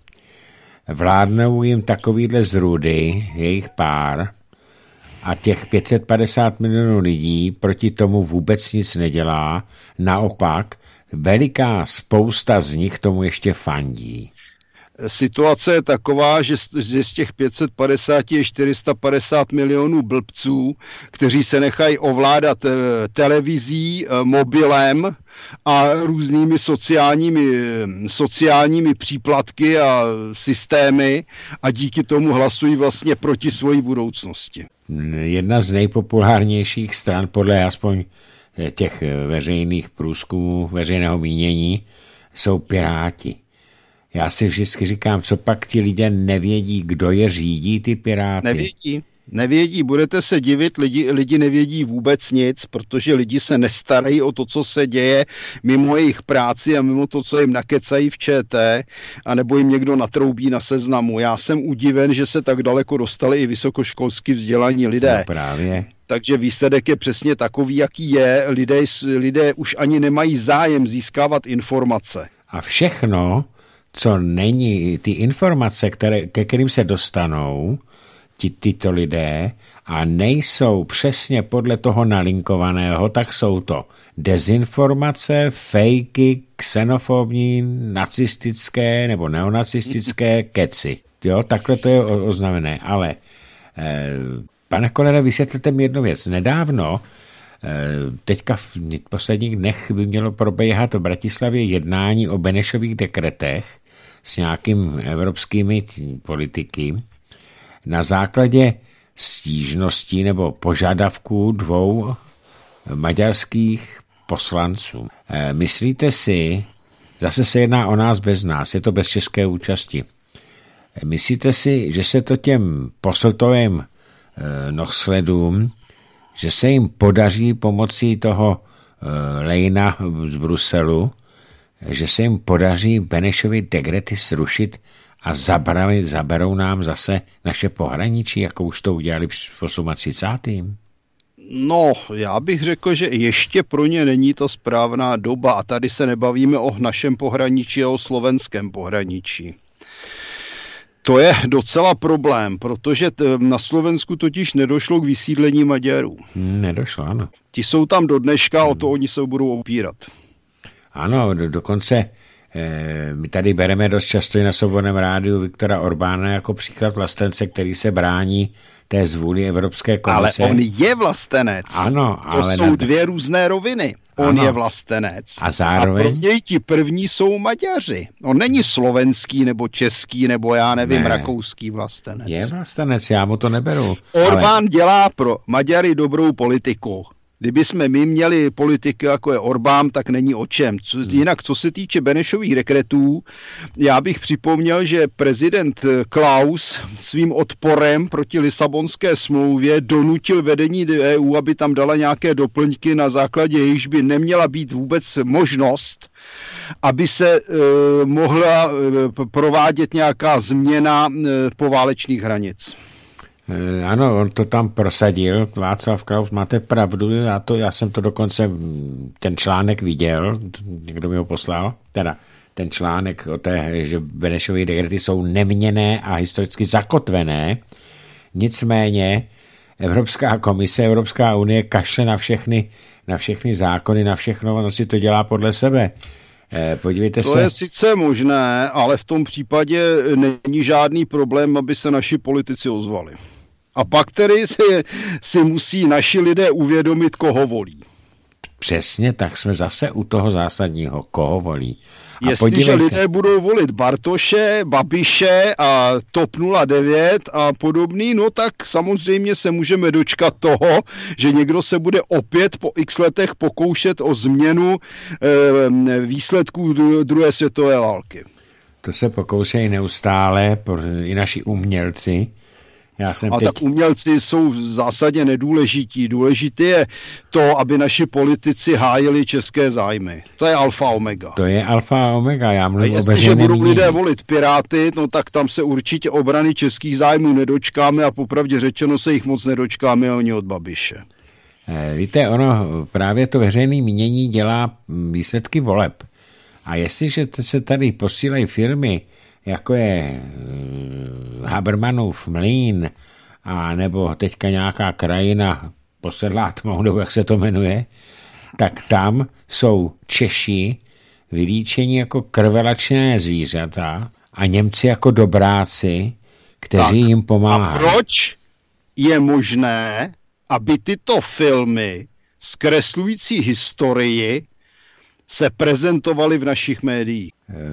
Vládnou jim takovýhle zrůdy, jejich pár, a těch pět set padesát milionů lidí proti tomu vůbec nic nedělá. Naopak, veliká spousta z nich tomu ještě fandí. Situace je taková, že z těch pět set padesát je čtyři sta padesát milionů blbců, kteří se nechají ovládat televizí, mobilem a různými sociálními, sociálními příplatky a systémy a díky tomu hlasují vlastně proti svojí budoucnosti. Jedna z nejpopulárnějších stran, podle aspoň těch veřejných průzkumů, veřejného mínění, jsou Piráti. Já si vždycky říkám, co pak ti lidé nevědí, kdo je řídí, ty Piráty. Nevědí, nevědí, budete se divit, lidi, lidi nevědí vůbec nic, protože lidi se nestarají o to, co se děje mimo jejich práci a mimo to, co jim nakecají v ČT, anebo jim někdo natroubí na Seznamu. Já jsem udiven, že se tak daleko dostali i vysokoškolsky vzdělaní lidé. No právě. Takže výsledek je přesně takový, jaký je. Lidé, lidé už ani nemají zájem získávat informace. A všechno, co není, ty informace, které, ke kterým se dostanou ti, tyto lidé a nejsou přesně podle toho nalinkovaného, tak jsou to dezinformace, fejky, xenofobní, nacistické nebo neonacistické keci. Jo, takhle to je oznamené. Ale eh, pane Kollere, vysvětlete mi jednu věc. Nedávno, teďka v posledních dnech by mělo probíhat v Bratislavě jednání o Benešových dekretech s nějakým evropskými politiky na základě stížností nebo požadavků dvou maďarských poslanců. Myslíte si, zase se jedná o nás bez nás, je to bez české účasti. Myslíte si, že se to těm posltovým nohsledům, že se jim podaří pomocí toho Lejna z Bruselu, že se jim podaří Benešovy dekrety zrušit a zabrali, zaberou nám zase naše pohraničí, jako už to udělali v třicátém osmém No, já bych řekl, že ještě pro ně není to správná doba a tady se nebavíme o našem pohraničí a o slovenském pohraničí. To je docela problém, protože na Slovensku totiž nedošlo k vysídlení Maďarů. Nedošlo, ano. Ti jsou tam do dneška, o to oni se budou opírat. Ano, do, dokonce eh, my tady bereme dost často i na Svobodném rádiu Viktora Orbána jako příklad vlastence, který se brání té zvůli Evropské komise. Ale on je vlastenec. Ano, to ale... To jsou dvě různé roviny. On ano. je vlastenec. A zároveň... A pro něj ti první jsou Maďaři. On není slovenský, nebo český, nebo já nevím, ne. rakouský vlastenec. Je vlastenec, já mu to neberu. Orbán ale... dělá pro Maďary dobrou politiku. Kdyby jsme my měli politiky, jako je Orbán, tak není o čem. Co, jinak, co se týče Benešových dekretů, já bych připomněl, že prezident Klaus svým odporem proti Lisabonské smlouvě donutil vedení E U, aby tam dala nějaké doplňky, na základě jejichž by neměla být vůbec možnost, aby se e, mohla e, provádět nějaká změna e, poválečných hranic. Ano, on to tam prosadil, Václav Klaus, máte pravdu, já, to, já jsem to dokonce, ten článek viděl, někdo mi ho poslal, teda ten článek o té, že Benešovy dekrety jsou neměnné a historicky zakotvené, nicméně Evropská komise, Evropská unie kašle na všechny, na všechny zákony, na všechno, ono si to dělá podle sebe. Podívejte to se. je sice možné, ale v tom případě není žádný problém, aby se naši politici ozvali. A pak tedy si, si musí naši lidé uvědomit, koho volí. Přesně, tak jsme zase u toho zásadního, koho volí. A jestliže podívejte. lidé budou volit Bartoše, Babiše a TOP nula devět a podobný, no tak samozřejmě se můžeme dočkat toho, že někdo se bude opět po x letech pokoušet o změnu e, výsledků druhé světové války. To se pokoušejí neustále i naši umělci. Já jsem a teď... tak umělci jsou v zásadě nedůležití. Důležité je to, aby naši politici hájili české zájmy. To je alfa omega. To je alfa omega, já mluvím o jestliže veřejném budou mínění. lidé volit Piráty, no tak tam se určitě obrany českých zájmů nedočkáme a popravdě řečeno se jich moc nedočkáme oni od Babiše. Víte, ono právě to veřejné mínění dělá výsledky voleb. A jestliže se tady posílají firmy, jako je Habermanův mlýn, a nebo teďka nějaká krajina posedlá tmou, nebo jak se to jmenuje, tak tam jsou Češi vylíčení jako krvelačné zvířata a Němci jako dobráci, kteří tak jim pomáhají. A proč je možné, aby tyto filmy zkreslující historii se prezentovaly v našich médiích?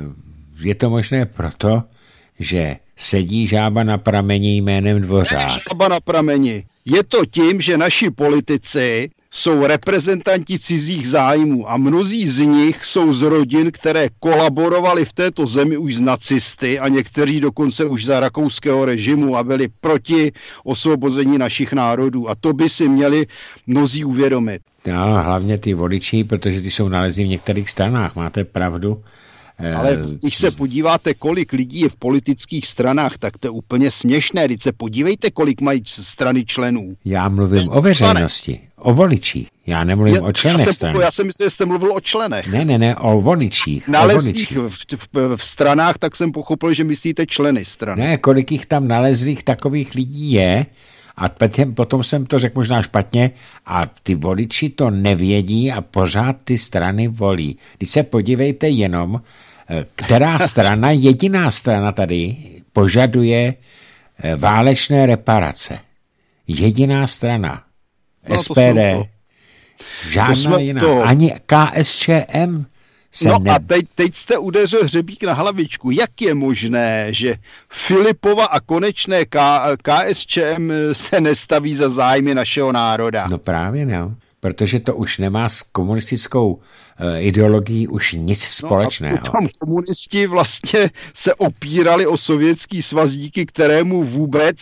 Je to možné proto, že sedí žába na prameni jménem Dvořák. Ne žába na prameni. Je to tím, že naši politici jsou reprezentanti cizích zájmů a mnozí z nich jsou z rodin, které kolaborovali v této zemi už s nacisty a někteří dokonce už za rakouského režimu a byli proti osvobození našich národů. A to by si měli mnozí uvědomit. No, hlavně ty voliči, protože ty jsou nalezení v některých stranách, máte pravdu. Ale když se podíváte, kolik lidí je v politických stranách, tak to je úplně směšné. Když se podívejte, kolik mají strany členů. Já mluvím o veřejnosti, o voličích. Já nemluvím já, o členech já strany. Já jsem myslel, že jste mluvil o členech. Ne, ne, ne, o voličích. Nalezlých v, v, v stranách, tak jsem pochopil, že myslíte členy strany. Ne, kolik jich tam nalezlých takových lidí je, a potom jsem to řekl možná špatně, a ty voliči to nevědí a pořád ty strany volí. Když se podívejte jenom, která strana, jediná strana tady požaduje válečné reparace. Jediná strana. No, S P D. Žádná jiná. To... Ani K S Č M se No ne... a teď, teď jste udeřil hřebík na hlavičku. Jak je možné, že Filipova a konečné K, KSČM se nestaví za zájmy našeho národa? No právě ne, protože to už nemá s komunistickou ideologií už nic společného. No a tam komunisti vlastně se opírali o sovětský svaz, díky kterému vůbec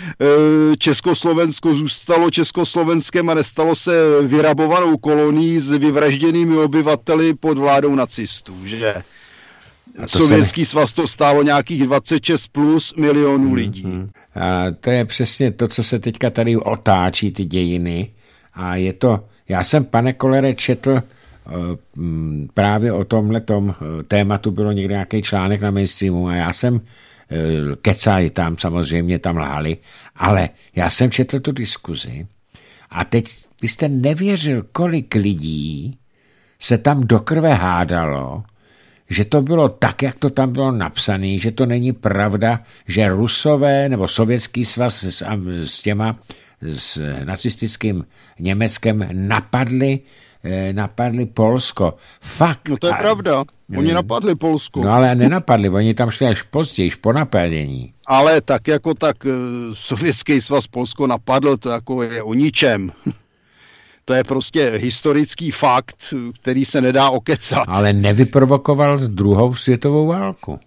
Československo zůstalo Československem a nestalo se vyrabovanou kolonií s vyvražděnými obyvateli pod vládou nacistů, že? Sovětský ne... svaz to stálo nějakých dvacet šest plus milionů mm-hmm. lidí. A to je přesně to, co se teďka tady otáčí, ty dějiny. A je to, já jsem, pane Kolere, četl právě o tomhletom tématu, bylo někde nějaký článek na mainstreamu a já jsem kecali tam, samozřejmě tam lhali, ale já jsem četl tu diskuzi a teď byste nevěřil, kolik lidí se tam do krve hádalo, že to bylo tak, jak to tam bylo napsané, že to není pravda, že Rusové nebo Sovětský svaz s, s těma s nacistickým Německem napadli napadli Polsko. Fakt. No to je a, pravda. Oni napadli Polsko. No ale nenapadli, oni tam šli až později, po napadení. Ale tak jako tak Sovětský svaz Polsko napadl, to jako je o ničem. To je prostě historický fakt, který se nedá okecat. Ale nevyprovokoval druhou světovou válku.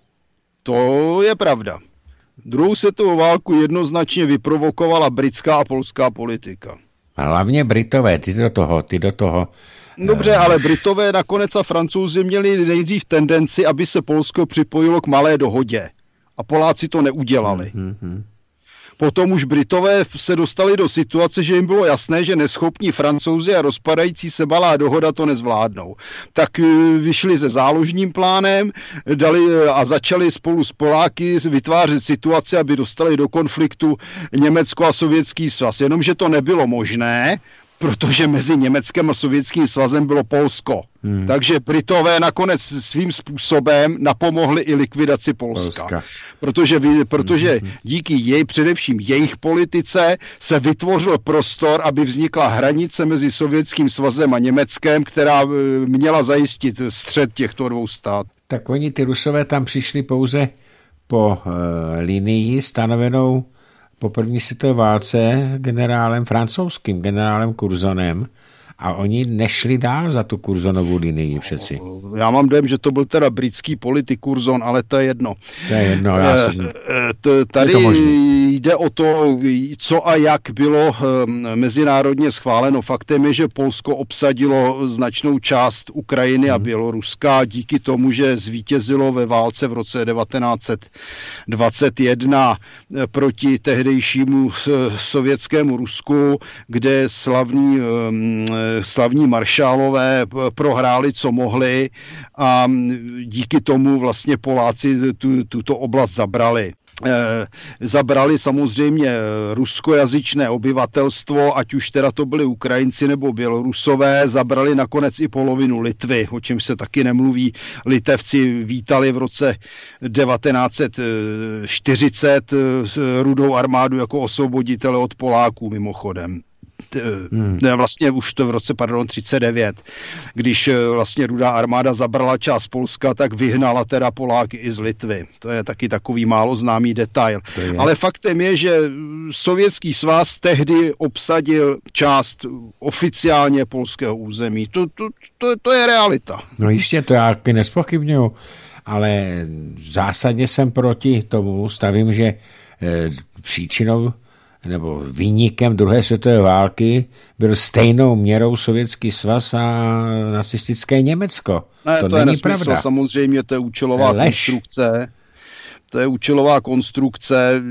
To je pravda. Druhou světovou válku jednoznačně vyprovokovala britská a polská politika. Hlavně Britové, ty do toho, ty do toho. Dobře, ale Britové nakonec a Francouzi měli nejdřív tendenci, aby se Polsko připojilo k malé dohodě. A Poláci to neudělali. Mm-hmm. Potom už Britové se dostali do situace, že jim bylo jasné, že neschopní Francouzi a rozpadající se malá dohoda to nezvládnou. Tak vyšli se záložním plánem dali a začali spolu s Poláky vytvářet situaci, aby dostali do konfliktu Německo a Sovětský svaz. Jenomže to nebylo možné, protože mezi Německem a Sovětským svazem bylo Polsko. Hmm. Takže Britové nakonec svým způsobem napomohli i likvidaci Polska. Polska. Protože, protože hmm. díky jej, především jejich politice, se vytvořil prostor, aby vznikla hranice mezi Sovětským svazem a Německem, která měla zajistit střed těchto dvou států. Tak oni, ty Rusové, tam přišli pouze po uh, linii stanovenou po první světové válce generálem francouzským, generálem Curzonem, a oni nešli dál za tu Curzonovu linii přeci. Já mám dojem, že to byl teda britský politik Curzon, ale to je jedno. To je jedno, já jsem... Tady jde o to, co a jak bylo mezinárodně schváleno. Faktem je, že Polsko obsadilo značnou část Ukrajiny a Běloruska díky tomu, že zvítězilo ve válce v roce devatenáct set dvacet jedna proti tehdejšímu sovětskému Rusku, kde slavní slavní maršálové prohráli, co mohli, a díky tomu vlastně Poláci tu, tuto oblast zabrali. E, zabrali samozřejmě ruskojazyčné obyvatelstvo, ať už teda to byli Ukrajinci nebo Bělorusové, zabrali nakonec i polovinu Litvy, o čem se taky nemluví. Litevci vítali v roce devatenáct set čtyřicet Rudou armádu jako osvoboditele od Poláků mimochodem. Hmm. Vlastně už to v roce, pardon, třicet devět, když vlastně Rudá armáda zabrala část Polska, tak vyhnala teda Poláky i z Litvy. To je taky takový málo známý detail. Ale faktem je, že Sovětský svaz tehdy obsadil část oficiálně polského území. To, to, to, to je realita. No jistě, to já taky nezpochybňuju, ale zásadně jsem proti tomu, stavím, že eh, příčinou nebo viníkem druhé světové války byl stejnou měrou Sovětský svaz a nacistické Německo. Ne, to, to není je nesmysl, pravda. Samozřejmě to je účelová Lež. konstrukce. To je účelová konstrukce.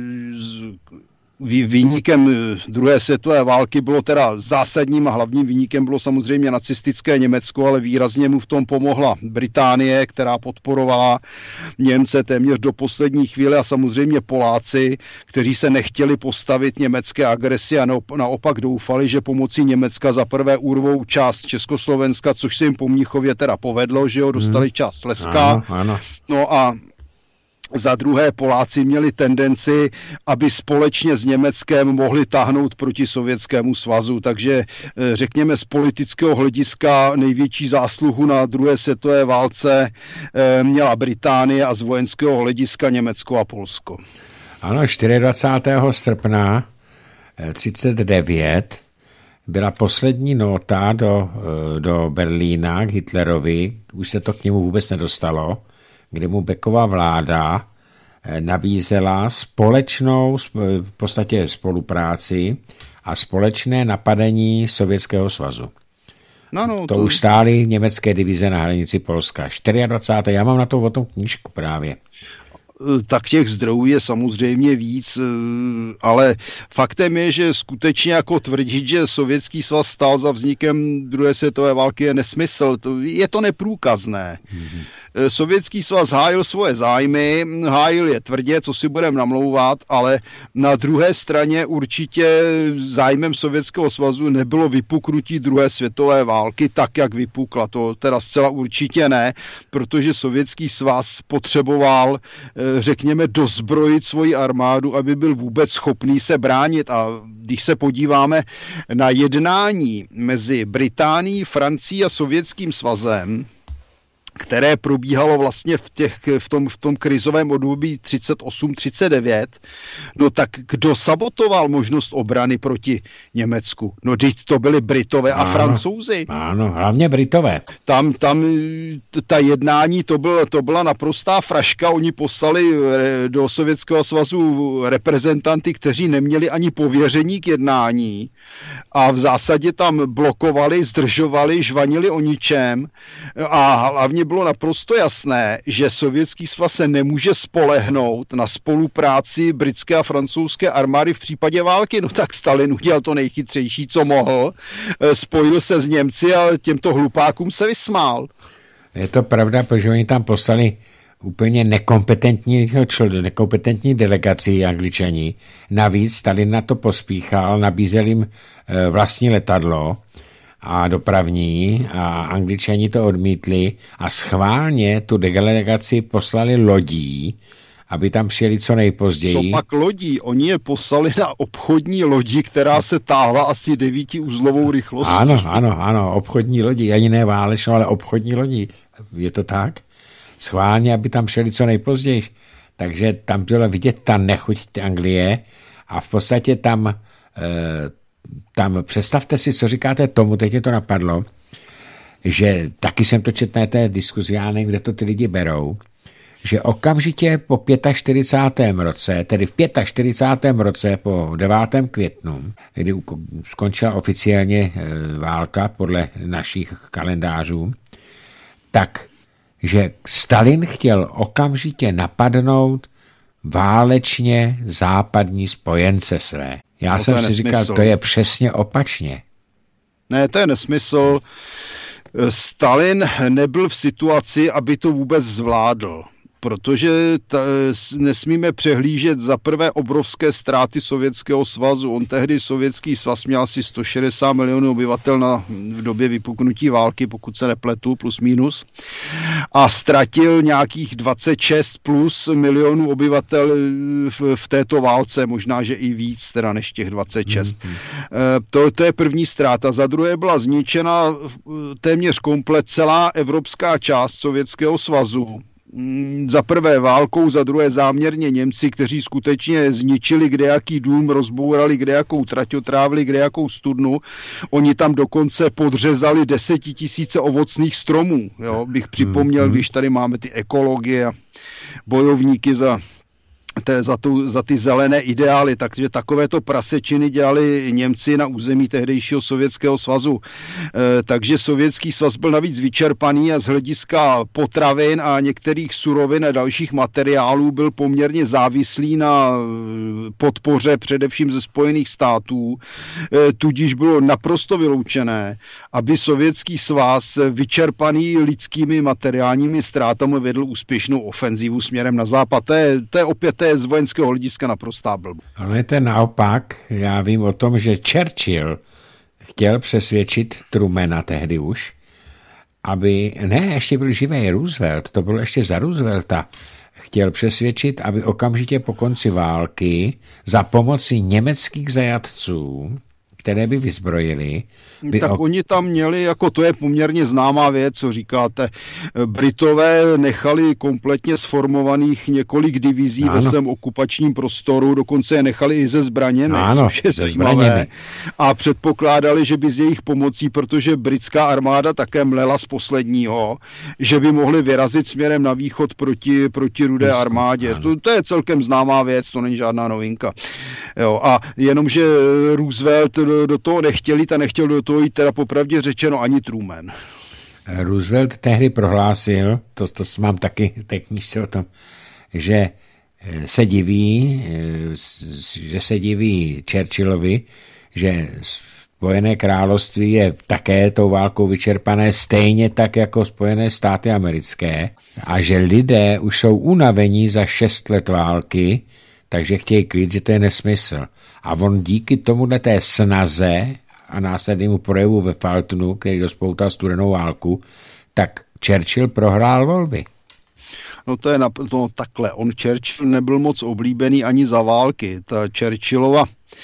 Viníkem druhé světové války bylo teda zásadním a hlavním viníkem bylo samozřejmě nacistické Německo, ale výrazně mu v tom pomohla Británie, která podporovala Němce téměř do poslední chvíle, a samozřejmě Poláci, kteří se nechtěli postavit německé agresi a naopak doufali, že pomocí Německa za prvé urvou část Československa, což se jim po Mnichově teda povedlo, že jo, dostali část Slezska. Ano, ano. No a za druhé Poláci měli tendenci, aby společně s Německem mohli táhnout proti Sovětskému svazu, takže řekněme z politického hlediska největší zásluhu na druhé světové válce měla Británie a z vojenského hlediska Německo a Polsko. Ano, dvacátého čtvrtého srpna třicet devět byla poslední nota do, do Berlína k Hitlerovi, už se to k němu vůbec nedostalo, kde mu Becková vláda nabízela společnou v podstatě spolupráci a společné napadení Sovětského svazu. No, no, to, to už stály německé divize na hranici Polska. dvacátého čtvrtého Já mám na to o tom knížku právě. Tak těch zdrojů je samozřejmě víc, ale faktem je, že skutečně jako tvrdit, že Sovětský svaz stál za vznikem druhé světové války, je nesmysl. Je to neprůkazné. Mm-hmm. Sovětský svaz hájil svoje zájmy, hájil je tvrdě, co si budeme namlouvat, ale na druhé straně určitě zájmem Sovětského svazu nebylo vypuknutí druhé světové války tak, jak vypukla. To teda zcela určitě ne, protože Sovětský svaz potřeboval, řekněme, dozbrojit svoji armádu, aby byl vůbec schopný se bránit. A když se podíváme na jednání mezi Británií, Francií a Sovětským svazem, které probíhalo vlastně v, těch, v, tom, v tom krizovém období třicet osm třicet devět, no tak kdo sabotoval možnost obrany proti Německu? No teď to byli Britové a ano, Francouzi. Ano, hlavně Britové. Tam, tam ta jednání, to, byl, to byla naprostá fraška, oni poslali do Sovětského svazu reprezentanty, kteří neměli ani pověření k jednání a v zásadě tam blokovali, zdržovali, žvanili o ničem a hlavně bylo naprosto jasné, že Sovětský svaz se nemůže spolehnout na spolupráci britské a francouzské armády v případě války. No tak Stalin udělal to nejchytřejší, co mohl, spojil se s Němci a těmto hlupákům se vysmál. Je to pravda, protože oni tam poslali úplně nekompetentní, nekompetentní delegaci Angličani. Navíc Stalin na to pospíchal, nabízel jim vlastní letadlo a dopravní a Angličani to odmítli a schválně tu delegaci poslali lodí, aby tam přijeli co nejpozději. Co pak lodí? Oni je poslali na obchodní lodi, která se táhla asi devítiuzlovou rychlostí. Ano, ano, ano, obchodní lodi, ani ne válečnou, ale obchodní lodi. Je to tak? Schválně, aby tam přijeli co nejpozději. Takže tam bylo vidět ta nechuť Anglie a v podstatě tam e, tam představte si, co říkáte tomu, teď je to napadlo, že taky jsem to četl na té diskuzi, já nevím, kde to ty lidi berou, že okamžitě po čtyřicátém pátém roce, tedy v čtyřicátém pátém roce po devátém květnu, kdy skončila oficiálně válka podle našich kalendářů, tak, že Stalin chtěl okamžitě napadnout válečně západní spojence své. Já no jsem si nesmysl. říkal, to je přesně opačně. Ne, to je nesmysl. Stalin nebyl v situaci, aby to vůbec zvládl, protože ta, nesmíme přehlížet za prvé obrovské ztráty Sovětského svazu. On tehdy Sovětský svaz měl asi sto šedesát milionů obyvatel na, v době vypuknutí války, pokud se nepletu, plus minus. A ztratil nějakých dvacet šest plus milionů obyvatel v, v této válce, možná, že i víc, teda než těch dvacet šest. Mm-hmm. To, to je první ztráta. Za druhé byla zničena téměř komplet celá evropská část Sovětského svazu. Za prvé válkou, za druhé záměrně Němci, kteří skutečně zničili kdejaký dům, rozbourali kdejakou trať, otrávili kdejakou studnu. Oni tam dokonce podřezali desetitisíce ovocných stromů. Jo? Bych připomněl, když tady máme ty ekologie a bojovníky za... Te, za, tu, za ty zelené ideály, takže takovéto prasečiny dělali Němci na území tehdejšího Sovětského svazu. E, takže Sovětský svaz byl navíc vyčerpaný a z hlediska potravin a některých surovin a dalších materiálů byl poměrně závislý na podpoře především ze Spojených států. E, tudíž bylo naprosto vyloučené, aby Sovětský svaz vyčerpaný lidskými materiálními ztrátami vedl úspěšnou ofenzivu směrem na západ. To je, to je opět to je z vojenského hlediska naprostá blbost. Ale to je naopak. Já vím o tom, že Churchill chtěl přesvědčit Trumana tehdy už, aby, ne, ještě byl živý Roosevelt, to bylo ještě za Roosevelta, chtěl přesvědčit, aby okamžitě po konci války za pomoci německých zajatců, které by vyzbrojili. By tak o... oni tam měli, jako to je poměrně známá věc, co říkáte. Britové nechali kompletně sformovaných několik divizí ano. ve svém okupačním prostoru, dokonce je nechali i ze zbraněmi, ano, což je zajímavé. A předpokládali, že by z jejich pomocí, protože britská armáda také mlela z posledního, že by mohli vyrazit směrem na východ proti, proti Rudé Just, armádě. To, to je celkem známá věc, to není žádná novinka. Jo, a jenomže Roosevelt do, do toho nechtěli, ta nechtěl do toho jít teda popravdě řečeno ani Truman. Roosevelt tehdy prohlásil, to, to mám taky té knížce o tom, že se diví, že se diví Churchillovi, že Spojené království je také tou válkou vyčerpané stejně tak jako Spojené státy americké a že lidé už jsou unavení za šest let války, takže chtějí klid, že to je nesmysl. A on díky tomuhle té snaze a následnému projevu ve Faltonu, který dospoutal studenou válku, tak Churchill prohrál volby. No to je na, no, takhle. On Churchill nebyl moc oblíbený ani za války. Ta Churchillova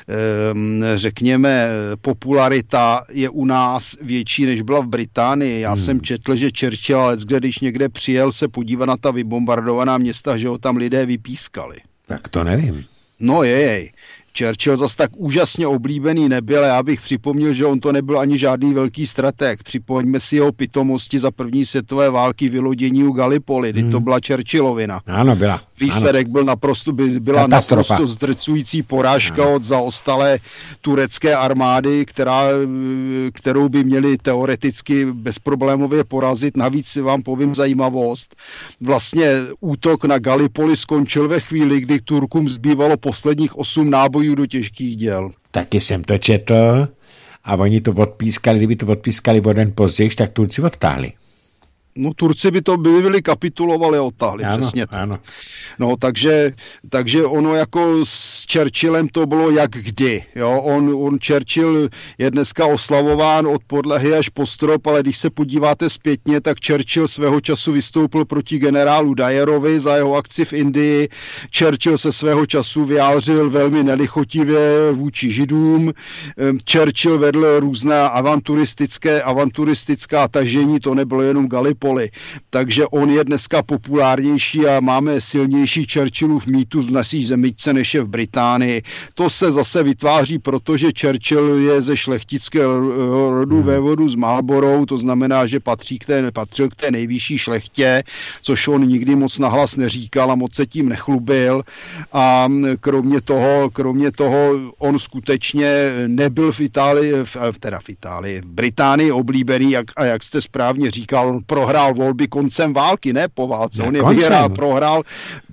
řekněme, popularita je u nás větší, než byla v Británii. Já hmm. jsem četl, že Churchill, ale když někde přijel se podívat na ta vybombardovaná města, že ho tam lidé vypískali. Tak to nevím. No jej. Churchill zas tak úžasně oblíbený nebyl, já bych připomněl, že on to nebyl ani žádný velký strateg. Připomeňme si jeho pitomosti za první světové války vylodění u Gallipoli, kdy hmm. to byla Churchillovina. Ano, byla. Výsledek ano. byl naprosto, by, byla Katastrofa. naprosto zdrcující porážka ano. od zaostalé turecké armády, která, kterou by měli teoreticky bezproblémově porazit. Navíc vám povím zajímavost. Vlastně útok na Gallipoli skončil ve chvíli, kdy Turkům zbývalo posledních osm nábojů do těžkých děl. Taky jsem to četl a oni to odpískali, kdyby to odpískali o den později, tak Turci odtáhli. No Turci by to byli, byli kapitulovali a odtáhli, ano, přesně tak. Ano. No takže, takže ono jako s Churchillem to bylo jak kdy. Jo? On, on Churchill je dneska oslavován od podlahy až po strop, ale když se podíváte zpětně, tak Churchill svého času vystoupil proti generálu Dyerovi za jeho akci v Indii. Churchill se svého času vyjádřil velmi nelichotivě vůči Židům. Churchill vedl různé avanturistické, avanturistická tažení, to nebylo jenom Gallipoli. Takže on je dneska populárnější a máme silnější Churchillův mýtus v naší zemičce, než je v Británii. To se zase vytváří, protože Churchill je ze šlechtického rodu hmm. vévodu z Marlborough, to znamená, že patří k té, patřil k té nejvyšší šlechtě, což on nikdy moc nahlas neříkal a moc se tím nechlubil. A kromě toho, kromě toho on skutečně nebyl v Itálii, v, teda v Itálii, v Británii oblíbený, jak, a jak jste správně říkal, on prohrál volby koncem války, ne po válce. On je vyhrál, prohrál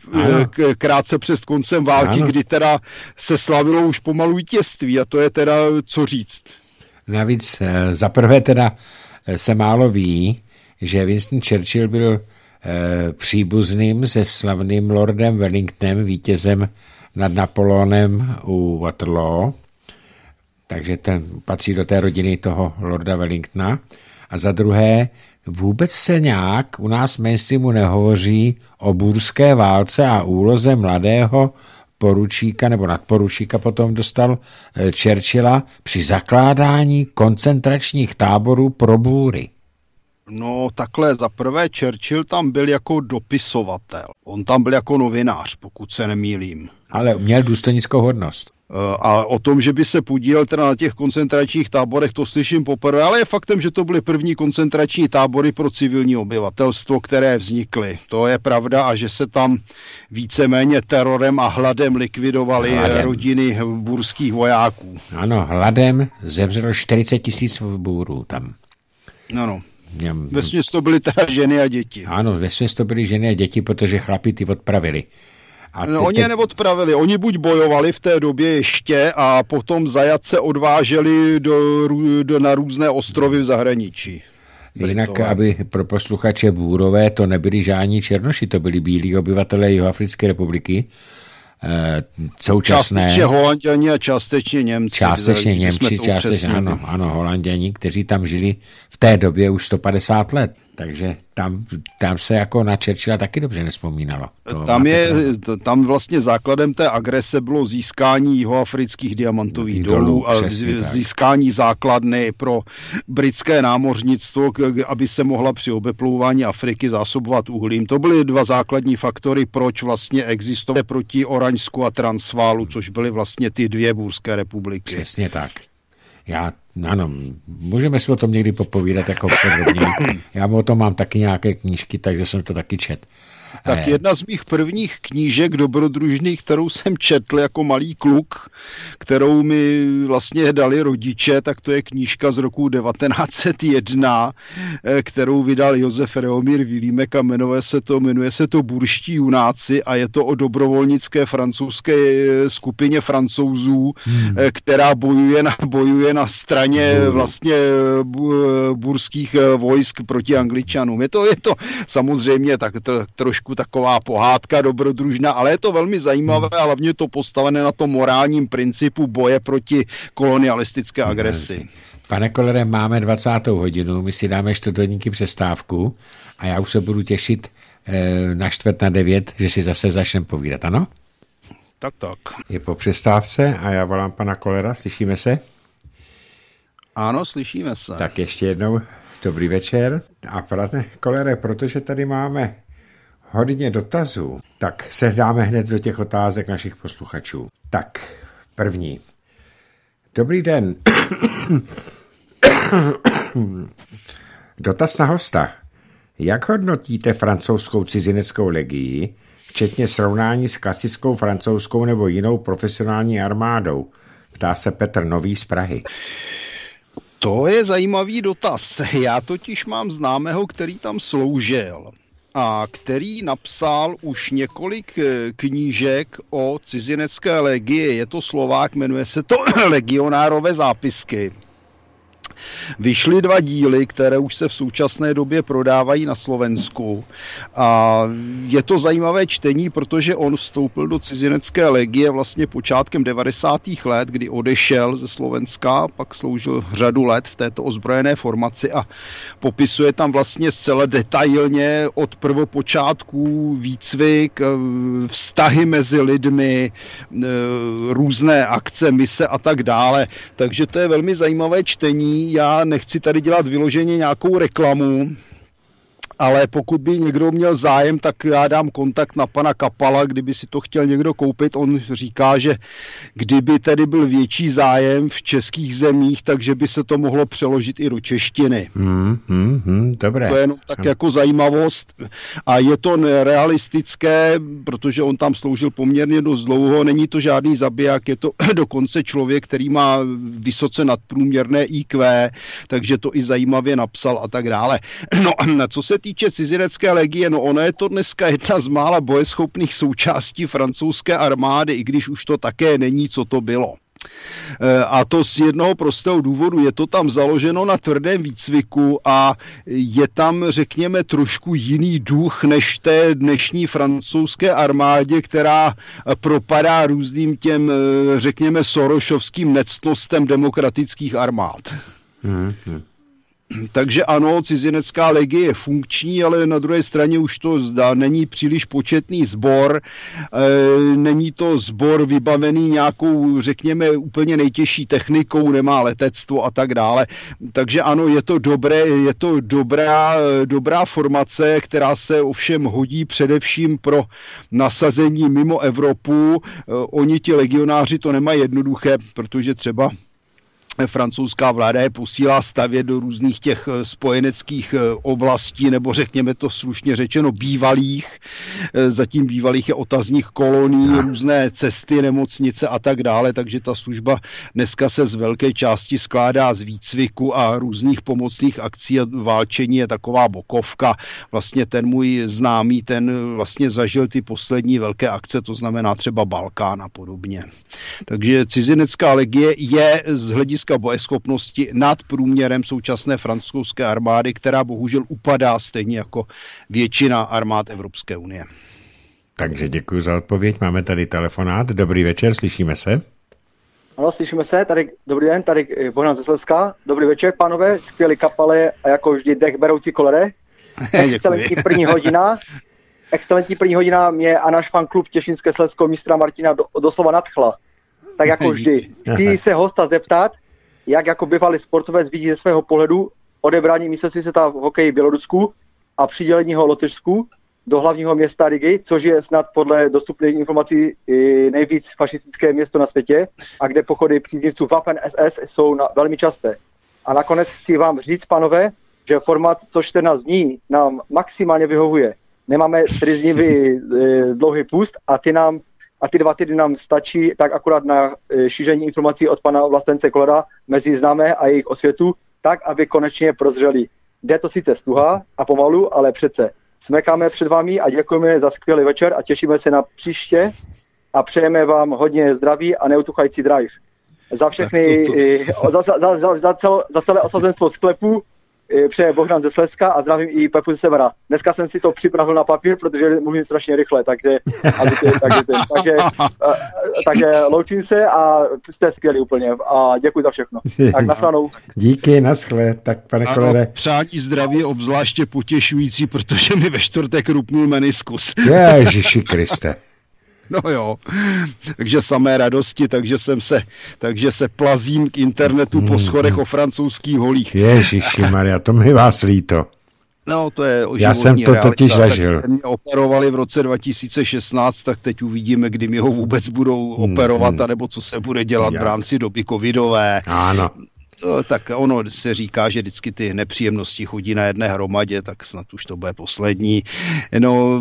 k, krátce před koncem války, ano. kdy teda se slavilo už pomalu vítězství a to je teda co říct. Navíc za prvé teda se málo ví, že Winston Churchill byl e, příbuzným se slavným lordem Wellingtonem, vítězem nad Napoleonem u Waterloo, takže ten patří do té rodiny toho lorda Wellingtona. A za druhé, vůbec se nějak u nás mainstreamu nehovoří o búrské válce a úloze mladého poručíka nebo nadporučíka potom dostal Churchilla při zakládání koncentračních táborů pro bůry. No takhle, za prvé Churchill tam byl jako dopisovatel. On tam byl jako novinář, pokud se nemýlím. Ale měl důstojnickou hodnost. A o tom, že by se podílel teda na těch koncentračních táborech, to slyším poprvé, ale je faktem, že to byly první koncentrační tábory pro civilní obyvatelstvo, které vznikly. To je pravda a že se tam víceméně terorem a hladem likvidovaly hladem. rodiny búrských vojáků. Ano, hladem zemřelo čtyřicet tisíc bůrů tam. Ano. Vesměs to byly teda ženy a děti. Ano, vesměs to byly ženy a děti, protože chlapi ty odpravili. A te, te... Oni je neodpravili, oni buď bojovali v té době ještě a potom zajatce odváželi do, do, na různé ostrovy v zahraničí. Jinak, Britové. Aby pro posluchače bůrové, to nebyli žádní černoši, to byli bílí obyvatelé Jihoafrické republiky, e, současné. Částečně Holanďani a částečně Němci. Částečně Němci, částečně, ano, ano, Holanďani, kteří tam žili v té době už sto padesát let. Takže tam, tam se jako na Churchilla taky dobře nespomínalo. To tam, je, tam vlastně základem té agrese bylo získání jihoafrických diamantových dolů, dolů a získání základny pro britské námořnictvo, aby se mohla při obeplouvání Afriky zásobovat uhlím. To byly dva základní faktory, proč vlastně existovaly proti Oraňsku a Transválu, což byly vlastně ty dvě búrské republiky. Přesně tak. Já, ano, můžeme si o tom někdy popovídat jako podrobně. Já o tom mám taky nějaké knížky, takže jsem to taky čet. Tak jedna z mých prvních knížek dobrodružných, kterou jsem četl jako malý kluk, kterou mi vlastně dali rodiče, tak to je knížka z roku devatenáct set jedna, kterou vydal Josef Reomír Vilímek a jmenuje se to, jmenuje se to Búrští junáci a je to o dobrovolnické francouzské skupině Francouzů, hmm. která bojuje na, bojuje na straně hmm. vlastně búrských vojsk proti Angličanům. Je to, je to samozřejmě tak to, trošku taková pohádka dobrodružná, ale je to velmi zajímavé a hlavně to postavené na tom morálním principu boje proti kolonialistické agresi. Pane Kollere, máme dvacátou hodinu, my si dáme čtvrthodinky přestávku a já už se budu těšit eh, na čtvrt na devět, že si zase začneme povídat, ano? Tak, tak. Je po přestávce a já volám pana Kollera, slyšíme se? Ano, slyšíme se. Tak ještě jednou dobrý večer. A pane Kollere, protože tady máme hodně dotazů, tak se dáme hned do těch otázek našich posluchačů. Tak, první. Dobrý den. Dotaz na hosta. Jak hodnotíte francouzskou cizineckou legii, včetně srovnání s klasickou francouzskou nebo jinou profesionální armádou? Ptá se Petr Nový z Prahy. To je zajímavý dotaz. Já totiž mám známého, který tam sloužil a který napsal už několik knížek o cizinecké legii. Je to Slovák, jmenuje se to Legionárové zápisky. Vyšly dva díly, které už se v současné době prodávají na Slovensku. A je to zajímavé čtení, protože on vstoupil do cizinecké legie vlastně počátkem devadesátých let, kdy odešel ze Slovenska, pak sloužil řadu let v této ozbrojené formaci a popisuje tam vlastně zcela detailně od prvopočátků výcvik, vztahy mezi lidmi, různé akce, mise a tak dále. Takže to je velmi zajímavé čtení. Já nechci tady dělat vyloženě nějakou reklamu, ale pokud by někdo měl zájem, tak já dám kontakt na pana Kapala, kdyby si to chtěl někdo koupit. On říká, že kdyby tedy byl větší zájem v českých zemích, takže by se to mohlo přeložit i do češtiny. Hmm, hmm, hmm, dobré. To je jenom tak jako zajímavost. A je to nerealistické, protože on tam sloužil poměrně dost dlouho. Není to žádný zabiják, je to dokonce člověk, který má vysoce nadprůměrné í kvé, takže to i zajímavě napsal a tak dále. No, co se týče cizinecké legie, no ona je to dneska jedna z mála bojeschopných součástí francouzské armády, i když už to také není, co to bylo. A to z jednoho prostého důvodu, je to tam založeno na tvrdém výcviku a je tam, řekněme, trošku jiný duch než té dnešní francouzské armádě, která propadá různým těm, řekněme, sorošovským nectnostem demokratických armád. Mm-hmm. Takže ano, cizinecká legie je funkční, ale na druhé straně už to zdá, není příliš početný sbor, e, není to sbor vybavený nějakou, řekněme, úplně nejtěžší technikou, nemá letectvo a tak dále. Takže ano, je to dobré, je to dobrá, dobrá formace, která se ovšem hodí především pro nasazení mimo Evropu. E, oni ti legionáři to nemají jednoduché, protože třeba francouzská vláda je posílá stavět do různých těch spojeneckých oblastí, nebo řekněme to slušně řečeno bývalých. Zatím bývalých je otazních kolonií, různé cesty, nemocnice a tak dále, takže ta služba dneska se z velké části skládá z výcviku a různých pomocných akcí a válčení je taková bokovka. Vlastně ten můj známý, ten vlastně zažil ty poslední velké akce, to znamená třeba Balkán a podobně. Takže cizinecká legie je z hlediska bojeschopnosti nad průměrem současné francouzské armády, která bohužel upadá stejně jako většina armád Evropské unie. Takže děkuji za odpověď. Máme tady telefonát. Dobrý večer, slyšíme se. Ano, slyšíme se. Tady, dobrý den, tady Bohdan ze Slezska. Dobrý večer, pánové, skvělý Kapale a jako vždy dech beroucí Kollere. Excelentní první hodina. Excelentní první hodina mě a náš fanklub Těšínské Slezsko mistra Martina do, doslova nadchla. Tak jako vždy. Chci se hosta zeptat, jak jako bývalý sportovec vidí ze svého pohledu odebrání mistrovství světa v hokeji v Bělorusku a přidělení ho Lotyšsku do hlavního města Rigy, což je snad podle dostupných informací nejvíc fašistické město na světě a kde pochody příznivců Waffen es es jsou na, velmi časté. A nakonec chci vám říct, pánové, že formát co čtrnáct dní nám maximálně vyhovuje. Nemáme trýznivý dlouhý pust a ty nám A ty dva týdny nám stačí tak akurát na šíření informací od pana Vlastence Kollera mezi známé a jejich osvětu, tak, aby konečně prozřeli. Jde to sice stuha a pomalu, ale přece. Smekáme před vámi a děkujeme za skvělý večer a těšíme se na příště a přejeme vám hodně zdraví a neutuchající drive. Za všechny, za, za, za, za, celo, za celé osazenstvo sklepu přeje Bohdan ze Slezska a zdravím i Pepu ze Severa. Dneska jsem si to připravil na papír, protože mluvím strašně rychle, takže, takže, takže, takže, takže loučím se a jste skvělí úplně a děkuji za všechno. Tak nasledanou. Díky, naschle. Tak pane Kollere. Přání zdraví je obzvláště potěšující, protože mi ve čtvrtek rupnul meniskus. Ježiši Kriste. No jo, takže samé radosti, takže jsem se, takže se plazím k internetu po schodech o francouzských holích. Ježišimarja, to mi vás líto. No, to je Já jsem to realita. Totiž zažil. Mě operovali v roce dva tisíce šestnáct, tak teď uvidíme, kdy mi ho vůbec budou operovat, hmm. anebo co se bude dělat Jak? v rámci doby covidové. Ano. Tak ono se říká, že vždycky ty nepříjemnosti chodí na jedné hromadě, tak snad už to bude poslední. No,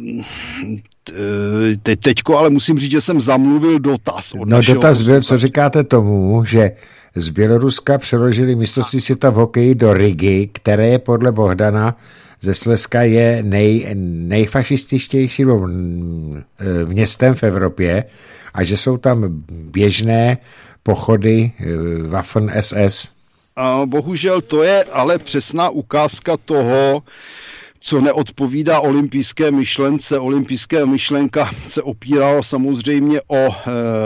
te, teďko ale musím říct, že jsem zamluvil dotaz. Od no dotaz byl, co říkáte tomu, že z Běloruska přeložili mistrovství světa v hokeji do Rigy, které je podle Bohdana ze Slezska je nej, nejfašističtějším městem v Evropě a že jsou tam běžné pochody Waffen S S. A bohužel to je ale přesná ukázka toho, co neodpovídá olympijské myšlence. Olympijská myšlenka se opírala samozřejmě o e,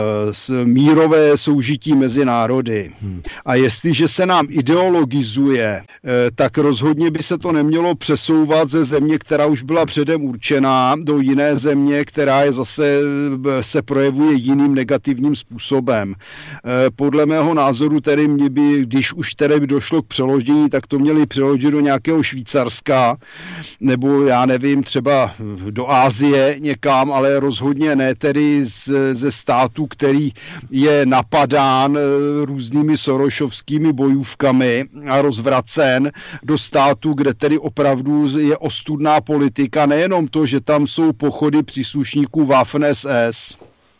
mírové soužití mezi národy. Hmm. A jestliže se nám ideologizuje, e, tak rozhodně by se to nemělo přesouvat ze země, která už byla předem určená, do jiné země, která je zase se projevuje jiným negativním způsobem. E, podle mého názoru tedy mě by, když už tedy by došlo k přeložení, tak to měli přeložit do nějakého Švýcarska, nebo já nevím, třeba do Asie někam, ale rozhodně ne tedy z, ze státu, který je napadán různými sorošovskými bojůvkami a rozvracen do státu, kde tedy opravdu je ostudná politika, nejenom to, že tam jsou pochody příslušníků Waffen S S,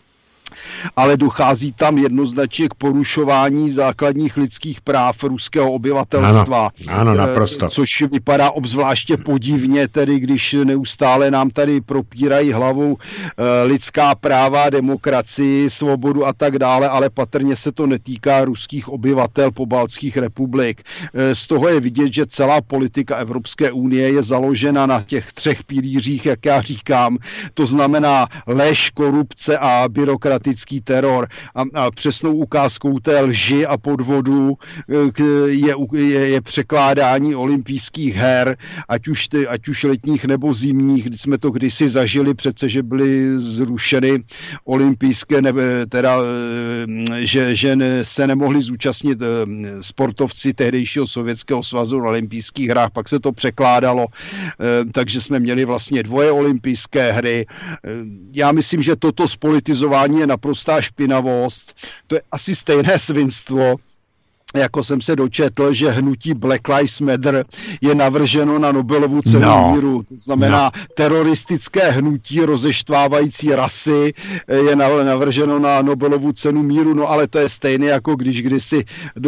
ale dochází tam jednoznačně k porušování základních lidských práv ruského obyvatelstva. Ano, ano, naprosto. Což vypadá obzvláště podivně, tedy když neustále nám tady propírají hlavou lidská práva, demokracii, svobodu a tak dále, ale patrně se to netýká ruských obyvatel pobaltských republik. Z toho je vidět, že celá politika Evropské unie je založena na těch třech pilířích, jak já říkám. To znamená lež, korupce a byrokratický teror. A, a přesnou ukázkou té lži a podvodu je, je, je překládání olympijských her, ať už, ty, ať už letních nebo zimních. Jsme to kdysi zažili přece, že byly zrušeny olympijské, ne, teda, že, že ne, se nemohli zúčastnit sportovci tehdejšího Sovětského svazu na olympijských hrách, pak se to překládalo, takže jsme měli vlastně dvoje olympijské hry. Já myslím, že toto spolitizování je naprostá špinavost. To je asi stejné svinstvo, jako jsem se dočetl, že hnutí Black Lives Matter je navrženo na Nobelovu cenu no. míru. To znamená, no. teroristické hnutí rozeštvávající rasy je navrženo na Nobelovu cenu míru, no ale to je stejné, jako když kdysi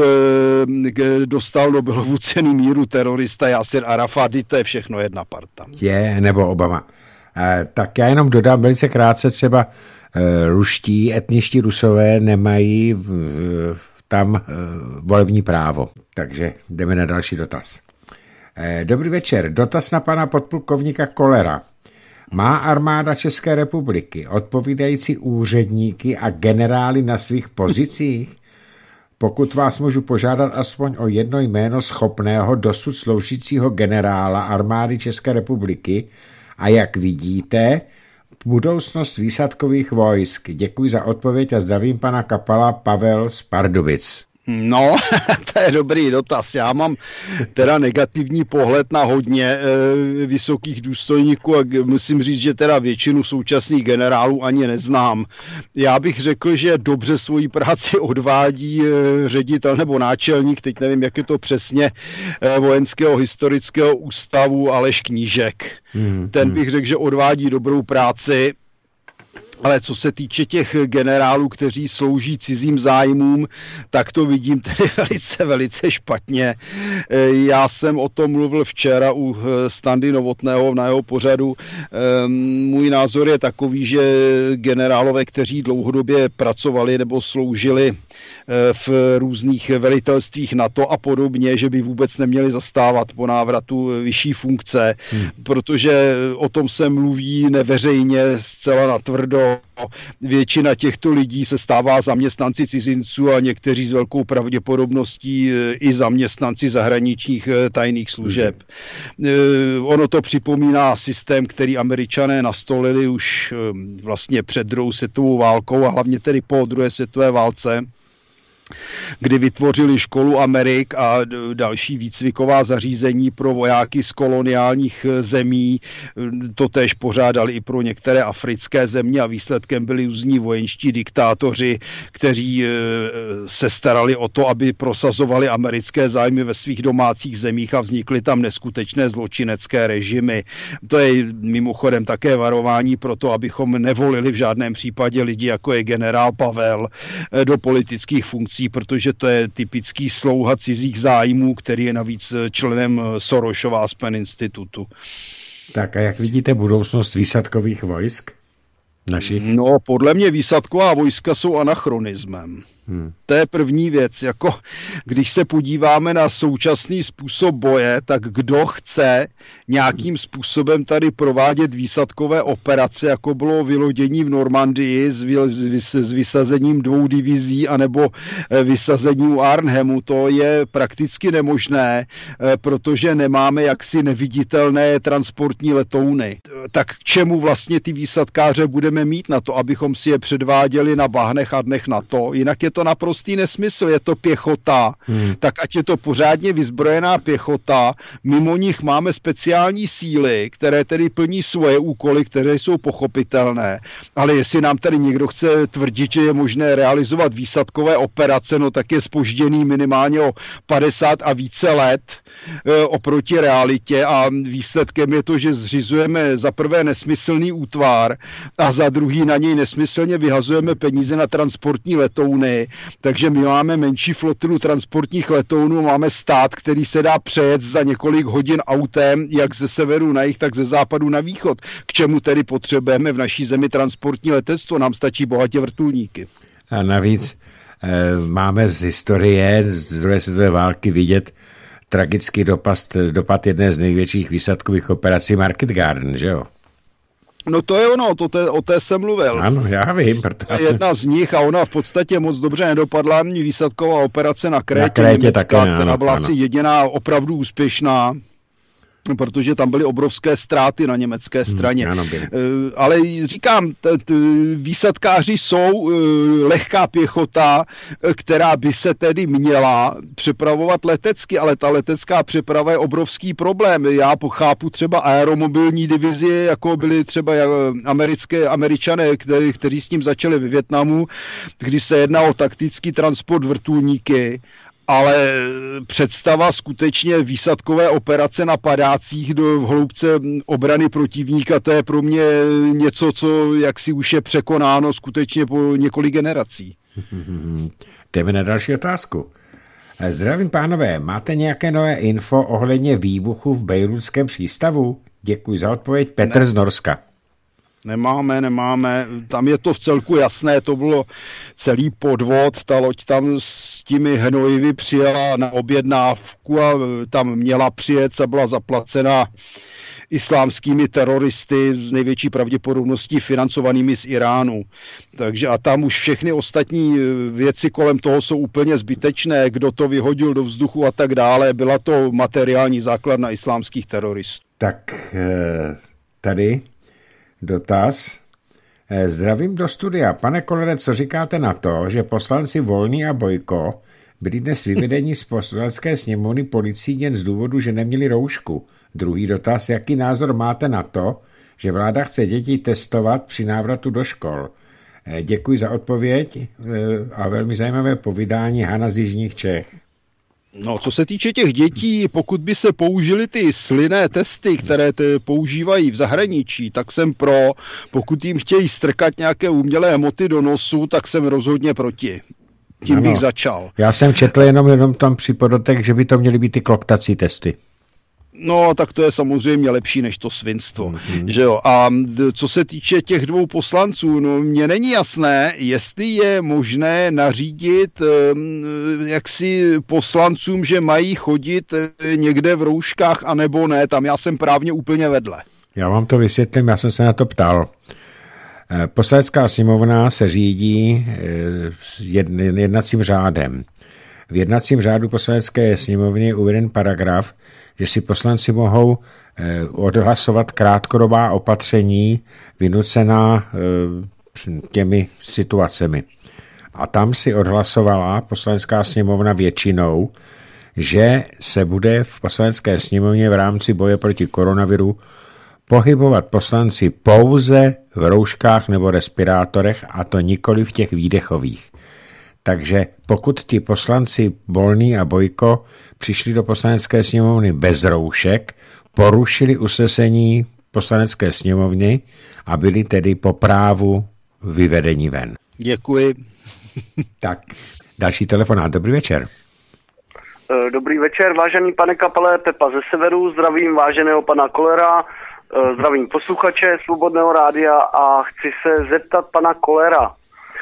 dostal Nobelovu cenu míru terorista Yasser Arafat, to je všechno jedna parta. Je, nebo Obama. Eh, tak já jenom dodám velice krátce, třeba eh, ruští, etničtí Rusové nemají v, v, tam eh, volební právo. Takže jdeme na další dotaz. Eh, dobrý večer. Dotaz na pana podplukovníka Kollera. Má armáda České republiky odpovídající úředníky a generály na svých pozicích? Pokud vás můžu požádat aspoň o jedno jméno schopného dosud sloužícího generála armády České republiky a jak vidíte, budoucnost výsadkových vojsk. Děkuji za odpověď a zdravím pana Kapala, Pavel z Pardubic. No, to je dobrý dotaz. Já mám teda negativní pohled na hodně e, vysokých důstojníků a musím říct, že teda většinu současných generálů ani neznám. Já bych řekl, že dobře svoji práci odvádí e, ředitel nebo náčelník, teď nevím, jak je to přesně, e, Vojenského historického ústavu Aleš Knížek. Hmm, Ten bych řekl, že odvádí dobrou práci. Ale co se týče těch generálů, kteří slouží cizím zájmům, tak to vidím tedy velice, velice špatně. Já jsem o tom mluvil včera u Standy Novotného na jeho pořadu. Můj názor je takový, že generálové, kteří dlouhodobě pracovali nebo sloužili v různých velitelstvích NATO a podobně, že by vůbec neměli zastávat po návratu vyšší funkce, hmm. protože o tom se mluví neveřejně zcela natvrdo. většina těchto lidí se stává zaměstnanci cizinců a někteří s velkou pravděpodobností i zaměstnanci zahraničních tajných služeb. Ono to připomíná systém, který Američané nastolili už vlastně před druhou světovou válkou a hlavně tedy po druhé světové válce, kdy vytvořili školu Amerik a další výcviková zařízení pro vojáky z koloniálních zemí. To též pořádali i pro některé africké země a výsledkem byli různí vojenští diktátoři, kteří se starali o to, aby prosazovali americké zájmy ve svých domácích zemích a vznikly tam neskutečné zločinecké režimy. To je mimochodem také varování pro to, abychom nevolili v žádném případě lidi, jako je generál Pavel, do politických funkcí, protože to je typický slouha cizích zájmů, který je navíc členem Sorosova Aspen institutu. Tak a jak vidíte budoucnost výsadkových vojsk našich? No, podle mě výsadková vojska jsou anachronismem. Hmm. To je první věc. Jako, když se podíváme na současný způsob boje, tak kdo chce nějakým způsobem tady provádět výsadkové operace, jako bylo vylodění v Normandii s, vy, s vysazením dvou divizí anebo vysazením u Arnhemu, to je prakticky nemožné, protože nemáme jaksi neviditelné transportní letouny. Tak k čemu vlastně ty výsadkáře budeme mít na to, abychom si je předváděli na bahnech a dnech NATO? Jinak je to naprostý nesmysl, je to pěchota, hmm. tak ať je to pořádně vyzbrojená pěchota, mimo nich máme speciální síly, které tedy plní svoje úkoly, které jsou pochopitelné, ale jestli nám tady někdo chce tvrdit, že je možné realizovat výsadkové operace, no tak je zpožděný minimálně o padesát a více let e, oproti realitě a výsledkem je to, že zřizujeme za prvé nesmyslný útvar a za druhý na něj nesmyslně vyhazujeme peníze na transportní letouny. Takže my máme menší flotilu transportních letounů, máme stát, který se dá přejet za několik hodin autem, jak ze severu na jih, tak ze západu na východ. K čemu tedy potřebujeme v naší zemi transportní letectvo? Nám stačí bohatě vrtulníky. A navíc e, máme z historie, z druhé světové války vidět tragický dopad, dopad jedné z největších výsadkových operací Market Garden, že jo? No to je ono, to te, o té jsem mluvil. Ano, já vím. Protože jedna z nich a ona v podstatě moc dobře nedopadla, výsadková operace na Krétě, na Krétě Německa, také, která ano, byla ano. asi jediná opravdu úspěšná, protože tam byly obrovské ztráty na německé straně. Hmm, ano, byly. Ale říkám, t- t- výsadkáři jsou lehká pěchota, která by se tedy měla přepravovat letecky, ale ta letecká přeprava je obrovský problém. Já pochápu třeba aeromobilní divizi, jako byly třeba americké Američané, kteří, kteří s tím začali ve Vietnamu, kdy se jedná o taktický transport vrtulníky, ale představa skutečně výsadkové operace na padácích do hloubce obrany protivníka, to je pro mě něco, co jaksi už je překonáno skutečně po několik generací. Jdeme na další otázku. Zdravím pánové, máte nějaké nové info ohledně výbuchu v bejrútském přístavu? Děkuji za odpověď. Petr ne. z Norska. Nemáme, nemáme. Tam je to v celku jasné, to bylo celý podvod, ta loď tam s těmi hnojivy přijela na objednávku a tam měla přijet a byla zaplacena islámskými teroristy z největší pravděpodobností financovanými z Iránu. Takže a tam už všechny ostatní věci kolem toho jsou úplně zbytečné, kdo to vyhodil do vzduchu a tak dále. Byla to materiální základna islámských teroristů. Tak tady dotaz. Zdravím do studia. Pane Kollere, co říkáte na to, že poslanci Volný a Bojko byli dnes vyvedeni z poslanecké sněmovny policií jen z důvodu, že neměli roušku? Druhý dotaz. Jaký názor máte na to, že vláda chce děti testovat při návratu do škol? Děkuji za odpověď a velmi zajímavé povídání Hana z Jižních Čech. No, co se týče těch dětí, pokud by se použily ty slynné testy, které te používají v zahraničí, tak jsem pro. Pokud jim chtějí strkat nějaké umělé hmoty do nosu, tak jsem rozhodně proti. Tím ano. bych začal. Já jsem četl jenom, jenom tam při podotek, že by to měly být ty kloktací testy. No, tak to je samozřejmě lepší než to svinstvo, mm-hmm. že jo. A co se týče těch dvou poslanců, no mně není jasné, jestli je možné nařídit jaksi poslancům, že mají chodit někde v rouškách, anebo ne, tam já jsem právně úplně vedle. Já vám to vysvětlím, já jsem se na to ptal. Poslanecká sněmovna se řídí jednacím řádem. V jednacím řádu Poslanecké sněmovny je uveden paragraf, že si poslanci mohou odhlasovat krátkodobá opatření vynucená těmi situacemi. A tam si odhlasovala Poslanecká sněmovna většinou, že se bude v Poslanecké sněmovně v rámci boje proti koronaviru pohybovat poslanci pouze v rouškách nebo respirátorech, a to nikoli v těch výdechových. Takže pokud ti poslanci Volný a Bojko přišli do Poslanecké sněmovny bez roušek, porušili usnesení Poslanecké sněmovny a byli tedy po právu vyvedeni ven. Děkuji. Tak, další telefonát. Dobrý večer. Dobrý večer, vážený pane Kapale, Pepa ze severu, zdravím váženého pana Kollera, zdravím posluchače Svobodného rádia a chci se zeptat pana Kollera,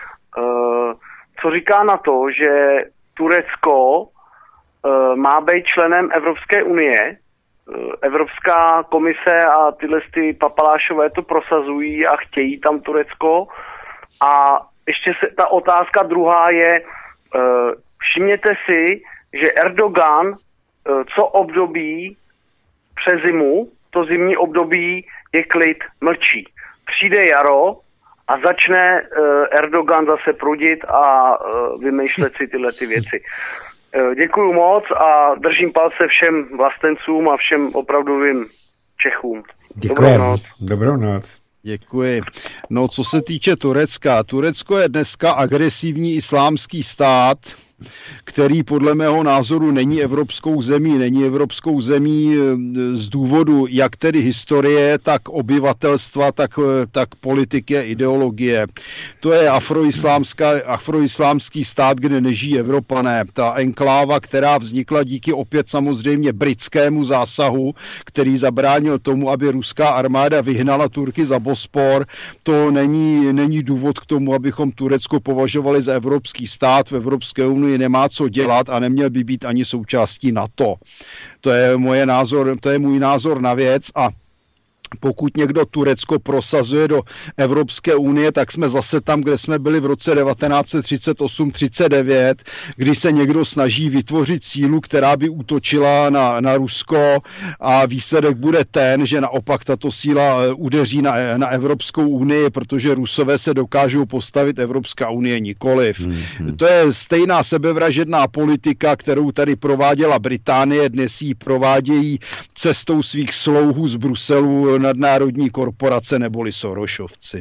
co říká na to, že Turecko má být členem Evropské unie, Evropská komise a tyhle ty papalášové to prosazují a chtějí tam Turecko. A ještě se, ta otázka druhá je, všimněte si, že Erdogan co období přes zimu, to zimní období je klid, mlčí. Přijde jaro a začne Erdogan zase prudit a vymýšlet si tyhle ty věci. Děkuju moc a držím palce všem vlastencům a všem opravdovým Čechům. Děkujem. Dobrou noc. Dobrou noc. Děkuji. No, co se týče Turecka, Turecko je dneska agresivní islámský stát, který podle mého názoru není evropskou zemí, není evropskou zemí z důvodu jak tedy historie, tak obyvatelstva, tak, tak politiky a ideologie. To je afroislámský stát, kde nežijí Evropané. Ta enkláva, která vznikla díky opět samozřejmě britskému zásahu, který zabránil tomu, aby ruská armáda vyhnala Turky za Bospor, to není, není důvod k tomu, abychom Turecko považovali za evropský stát. V Evropské unii nemá co dělat a neměl by být ani součástí NATO. To je moje názor, to je můj názor na věc a pokud někdo Turecko prosazuje do Evropské unie, tak jsme zase tam, kde jsme byli v roce devatenáct set třicet osm třicet devět, kdy se někdo snaží vytvořit sílu, která by útočila na, na Rusko a výsledek bude ten, že naopak tato síla udeří na, na Evropskou unii, protože Rusové se dokážou postavit, Evropská unie nikoliv. Mm-hmm. To je stejná sebevražedná politika, kterou tady prováděla Británie, dnes ji provádějí cestou svých slouhů z Bruselu nadnárodní korporace neboli Sorošovci.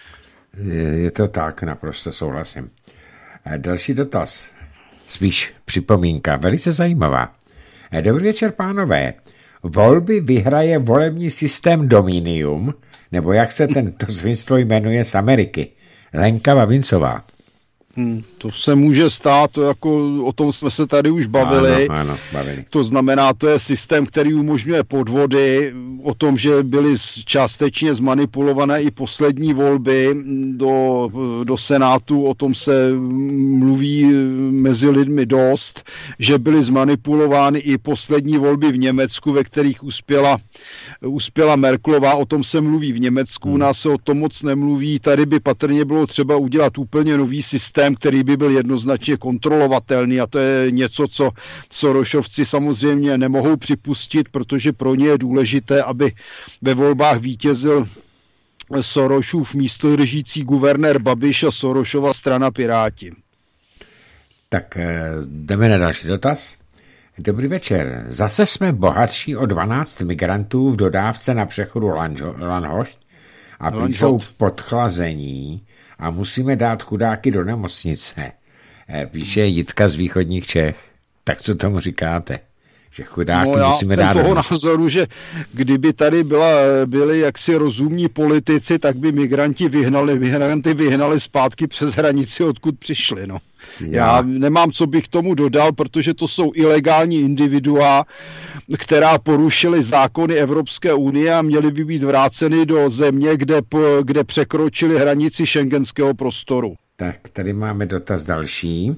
Je to tak, naprosto souhlasím. Další dotaz, spíš připomínka, velice zajímavá. Dobrý večer, pánové. Volby vyhraje volební systém Dominium, nebo jak se tento svinstvo jmenuje z Ameriky? Lenka Babincová. Hmm, to se může stát, to jako o tom jsme se tady už bavili. Ano, ano, bavili. To znamená, to je systém, který umožňuje podvody, o tom, že byly částečně zmanipulované i poslední volby do, do Senátu, o tom se mluví mezi lidmi dost, že byly zmanipulovány i poslední volby v Německu, ve kterých uspěla, uspěla Merkelová, o tom se mluví v Německu, u nás se o tom moc nemluví, tady by patrně bylo třeba udělat úplně nový systém, který by byl jednoznačně kontrolovatelný a to je něco, co Sorošovci samozřejmě nemohou připustit, protože pro ně je důležité, aby ve volbách vítězil Sorošův místodržící guvernér Babiš a Sorošova strana Piráti. Tak jdeme na další dotaz. Dobrý večer. Zase jsme bohatší o dvanáct migrantů v dodávce na přechodu Lanhošť a prý jsou podchlazení a musíme dát chudáky do nemocnice. Píše Jitka z východních Čech. Tak co tomu říkáte? Že chudáky no, musíme dát já jsem toho do názoru, že kdyby tady byla, byli jaksi rozumní politici, tak by migranti vyhnali, migranty vyhnali zpátky přes hranici, odkud přišli. No. Já. já nemám, co bych tomu dodal, protože to jsou ilegální individua, která porušily zákony Evropské unie a měly by být vráceny do země, kde, kde překročili hranici šengenského prostoru. Tak, tady máme dotaz další.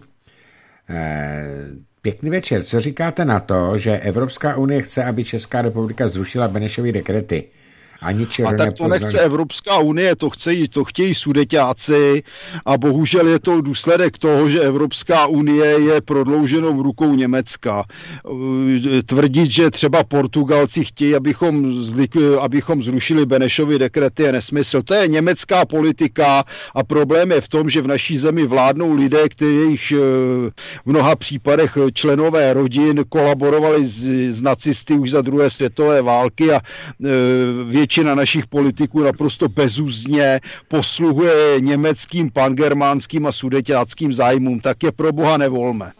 Pěkný večer. Co říkáte na to, že Evropská unie chce, aby Česká republika zrušila Benešovy dekrety Ani a tak to nechce Evropská unie, to, chcejí, to chtějí Sudeťáci a bohužel je to důsledek toho, že Evropská unie je prodlouženou rukou Německa. Tvrdit, že třeba Portugalci chtějí, abychom, abychom zrušili Benešovy dekrety, je nesmysl. To je německá politika a problém je v tom, že v naší zemi vládnou lidé, kteří v mnoha případech členové rodin kolaborovali s, s nacisty už za druhé světové války a většina našich politiků naprosto bezúzně posluhuje německým, pangermánským a sudeťáckým zájmům. Tak je pro boha nevolme.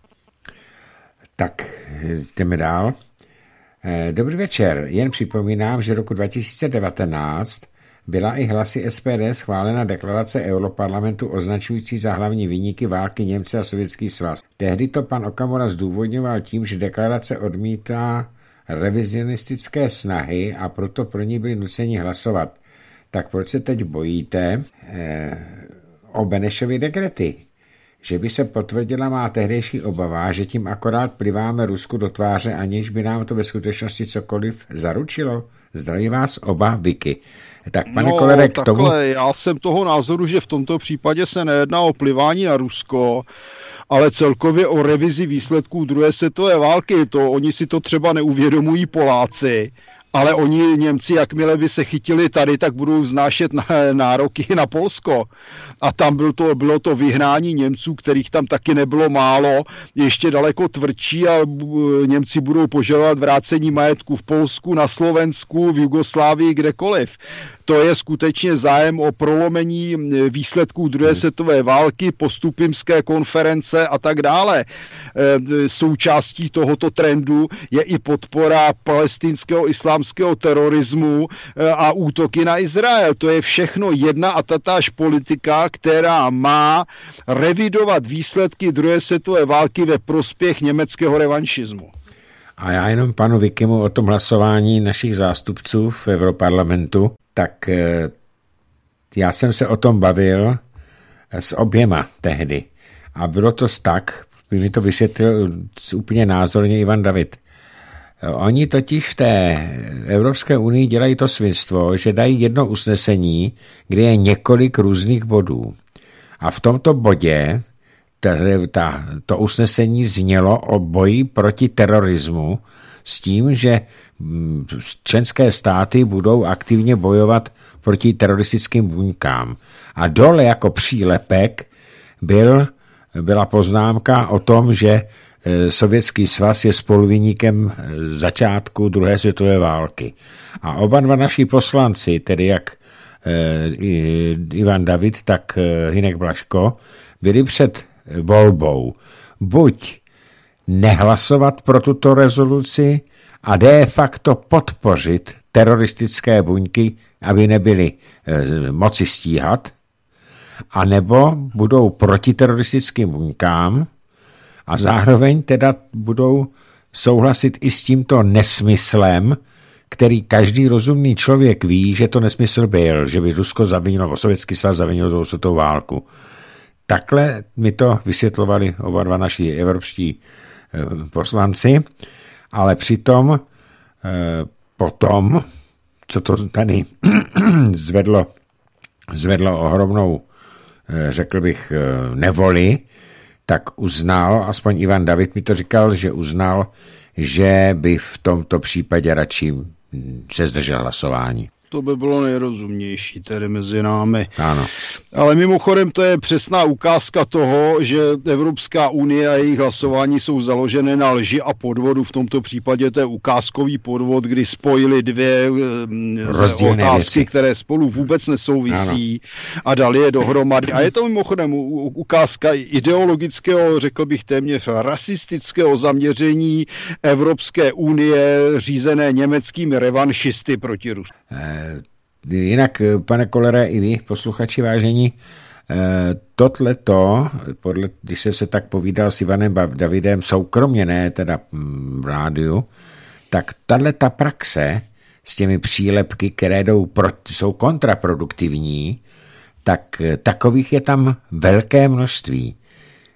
Tak, jdeme dál. Dobrý večer. Jen připomínám, že roku dva tisíce devatenáct byla i hlasy S P D schválena deklarace Europarlamentu označující za hlavní viníky války Němce a Sovětský svaz. Tehdy to pan Okamura zdůvodňoval tím, že deklarace odmítá revizionistické snahy a proto pro ní byli nuceni hlasovat. Tak proč se teď bojíte eh, o Benešovy dekrety? Že by se potvrdila má tehdejší obava, že tím akorát pliváme Rusku do tváře, aniž by nám to ve skutečnosti cokoliv zaručilo? Zdraví vás oba Vicky. Tak pane no, Kolere, k takhle, tomu... já jsem toho názoru, že v tomto případě se nejedná o plivání na Rusko, ale celkově o revizi výsledků druhé světové války. To, oni si to třeba neuvědomují Poláci, ale oni Němci, jakmile by se chytili tady, tak budou vznášet nároky na Polsko. A tam bylo to, bylo to vyhnání Němců, kterých tam taky nebylo málo, ještě daleko tvrdší a Němci budou požadovat vrácení majetku v Polsku, na Slovensku, v Jugoslávii, kdekoliv. To je skutečně zájem o prolomení výsledků druhé světové války, postupimské konference a tak dále. Součástí tohoto trendu je i podpora palestinského islámského terorismu a útoky na Izrael. To je všechno jedna a tatáž politika, která má revidovat výsledky druhé světové války ve prospěch německého revanšismu. A já jenom panu Vikimu o tom hlasování našich zástupců v Europarlamentu, tak já jsem se o tom bavil s oběma tehdy. A bylo to tak, by mi to vysvětlil úplně názorně Ivan David. Oni totiž v té Evropské unii dělají to svinstvo, že dají jedno usnesení, kde je několik různých bodů. A v tomto bodě ta, ta, to usnesení znělo o boji proti terorismu s tím, že členské státy budou aktivně bojovat proti teroristickým buňkám. A dole jako přílepek byl, byla poznámka o tom, že Sovětský svaz je spoluviníkem začátku druhé světové války. A oba dva naši poslanci, tedy jak Ivan David, tak Hynek Blažko, byli před volbou buď nehlasovat pro tuto rezoluci a de facto podpořit teroristické buňky, aby nebyly e, moci stíhat, anebo budou proti teroristickým buňkám a zároveň teda budou souhlasit i s tímto nesmyslem, který každý rozumný člověk ví, že to nesmysl byl, že by Rusko zavinilo, nebo Sovětský svaz zavinilo druhou světovou válku. Takhle mi to vysvětlovali oba dva naši evropští e, poslanci, ale přitom e, potom, co to tady zvedlo, zvedlo ohromnou, e, řekl bych, e, nevoli, tak uznal, aspoň Ivan David mi to říkal, že uznal, že by v tomto případě radši se zdržel hlasování. To by bylo nejrozumnější tedy mezi námi. Ano. Ale mimochodem to je přesná ukázka toho, že Evropská unie a jejich hlasování jsou založené na lži a podvodu. V tomto případě to je ukázkový podvod, kdy spojili dvě rozdílné otázky, věci, které spolu vůbec nesouvisí, ano, a dali je dohromady. A je to mimochodem ukázka ideologického, řekl bych téměř rasistického zaměření Evropské unie řízené německými revanšisty proti Rusku. Jinak, pane Kolere, i vy, posluchači vážení, totleto, podle, když se se tak povídal s Ivanem Davidem, soukromně, ne teda v rádiu, tak tato praxe s těmi přílepky, které jdou pro, jsou kontraproduktivní, tak takových je tam velké množství.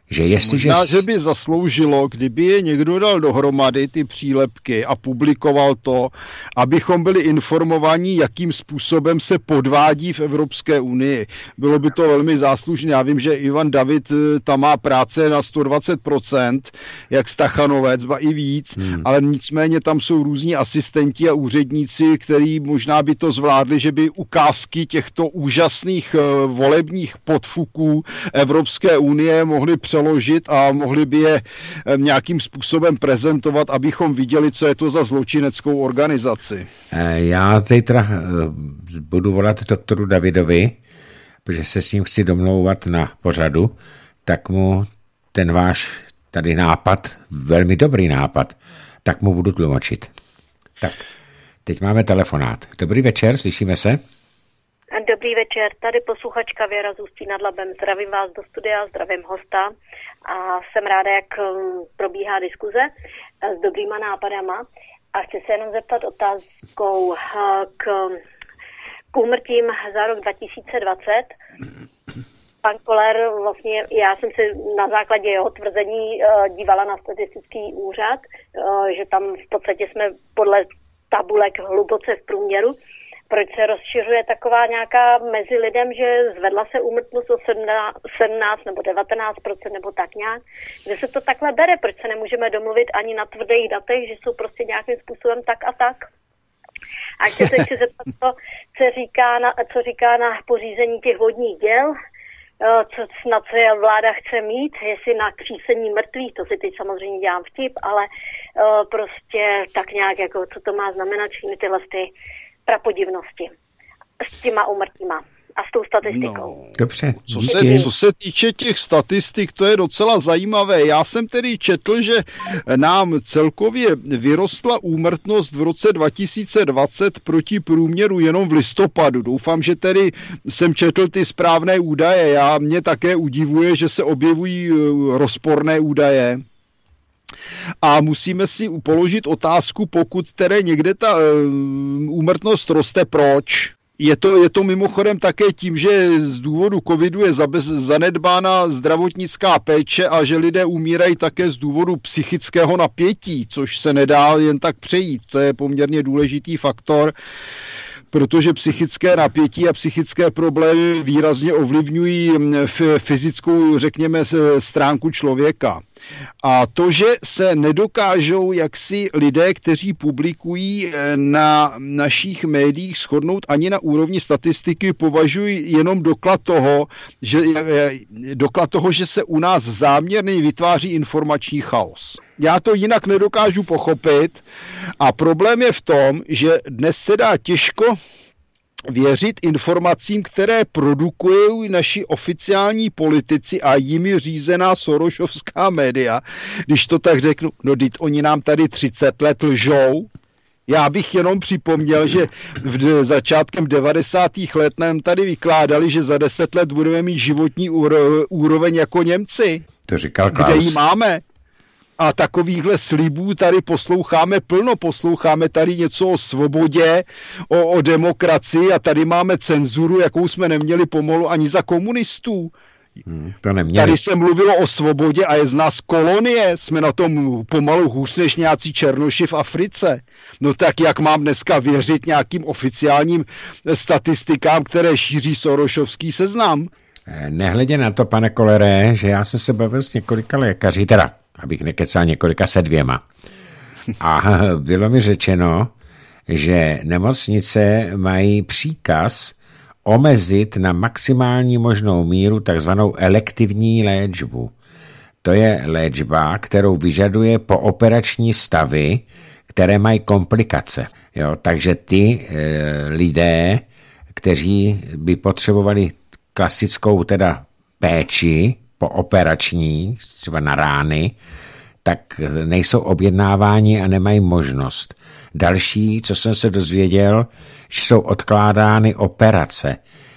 že jestliže... Možná, že by zasloužilo, kdyby je někdo dal dohromady ty přílepky a publikoval to, abychom byli informovaní, jakým způsobem se podvádí v Evropské unii. Bylo by to velmi záslužné. Já vím, že Ivan David tam má práce na sto dvacet procent, jak Stachanovec, ba i víc, hmm. ale nicméně tam jsou různí asistenti a úředníci, kteří možná by to zvládli, že by ukázky těchto úžasných volebních podfuků Evropské unie mohli přeložit a mohli by je nějakým způsobem prezentovat, abychom viděli, co je to za zločineckou organizaci. Já zítra budu volat doktoru Davidovi, protože se s ním chci domlouvat na pořadu, tak mu ten váš tady nápad, velmi dobrý nápad, tak mu budu tlumočit. Tak, teď máme telefonát. Dobrý večer, slyšíme se? Dobrý večer, tady posluchačka Věra z Ústí nad Labem. Zdravím vás do studia, zdravím hosta a jsem ráda, jak probíhá diskuze s dobrýma nápadama a chci se jenom zeptat otázkou k, k úmrtím za rok dva tisíce dvacet. Pan Koller, vlastně já jsem se na základě jeho tvrzení dívala na statistický úřad, že tam v podstatě jsme podle tabulek hluboce v průměru. Proč se rozšiřuje taková nějaká mezi lidem, že zvedla se úmrtnost o sedmnáct nebo devatenáct procent nebo tak nějak? Kde se to takhle bere? Proč se nemůžeme domluvit ani na tvrdých datech, že jsou prostě nějakým způsobem tak a tak? A ještě se chci zeptat to, co říká na, co říká na pořízení těch vodních děl, co, na co je vláda chce mít, jestli na křísení mrtvých, to si teď samozřejmě dělám vtip, ale prostě tak nějak, jako co to má znamenat, všechny tyhle ty prapodivnosti s těma úmrtíma a s tou statistikou. No, dobře, co se, co se týče těch statistik, to je docela zajímavé. Já jsem tedy četl, že nám celkově vyrostla úmrtnost v roce dva tisíce dvacet proti průměru jenom v listopadu. Doufám, že tedy jsem četl ty správné údaje. Já mě také udivuje, že se objevují rozporné údaje. A musíme si položit otázku, pokud tedy někde ta uh, úmrtnost roste, proč? Je to, je to mimochodem také tím, že z důvodu covidu je zabez, zanedbána zdravotnická péče a že lidé umírají také z důvodu psychického napětí, což se nedá jen tak přejít. To je poměrně důležitý faktor, protože psychické napětí a psychické problémy výrazně ovlivňují fyzickou, řekněme, stránku člověka. A to, že se nedokážou jaksi lidé, kteří publikují na našich médiích, shodnout ani na úrovni statistiky, považuji jenom doklad toho, že, doklad toho, že se u nás záměrně vytváří informační chaos. Já to jinak nedokážu pochopit a problém je v tom, že dnes se dá těžko věřit informacím, které produkují naši oficiální politici a jimi řízená sorošovská média. Když to tak řeknu, no teď oni nám tady třicet let lžou. Já bych jenom připomněl, že v začátkem devadesátých let nám tady vykládali, že za deset let budeme mít životní úroveň jako Němci. To říkal Klaus. Kde ji máme? A takovýchhle slibů tady posloucháme plno, posloucháme tady něco o svobodě, o, o demokracii a tady máme cenzuru, jakou jsme neměli pomalu ani za komunistů. Hmm, to neměli. Tady se mluvilo o svobodě a je z nás kolonie, jsme na tom pomalu hůř než nějací černoši v Africe. No tak jak mám dneska věřit nějakým oficiálním statistikám, které šíří sorošovský seznam? Nehledě na to, pane Kollere, že já jsem se bavil s několika lékaři, teda abych nekecal několika se dvěma. A bylo mi řečeno, že nemocnice mají příkaz omezit na maximální možnou míru takzvanou elektivní léčbu. To je léčba, kterou vyžaduje pooperační stavy, které mají komplikace. Jo, takže ty e, lidé, kteří by potřebovali klasickou teda péči pooperační, třeba na rány, tak nejsou objednáváni a nemají možnost. Další, co jsem se dozvěděl, že jsou odkládány operace.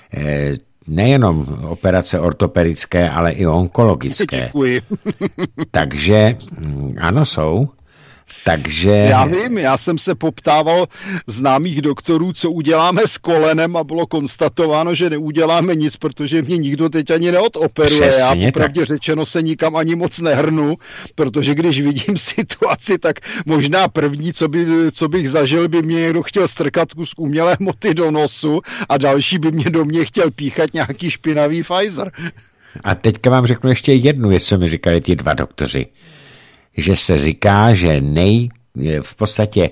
Nejenom operace ortopedické, ale i onkologické. Děkuji. Takže ano, jsou. Takže... Já vím, já jsem se poptával známých doktorů, co uděláme s kolenem a bylo konstatováno, že neuděláme nic, protože mě nikdo teď ani neodoperuje. Přesně, já popravdě řečeno se nikam ani moc nehrnu, protože když vidím situaci, tak možná první, co, by, co bych zažil, by mě někdo chtěl strkat kus umělé hmoty do nosu a další by mě do mě chtěl píchat nějaký špinavý Pfizer. A teďka vám řeknu ještě jednu věc, co mi říkali ti dva doktoři. Že se říká, že nej, v podstatě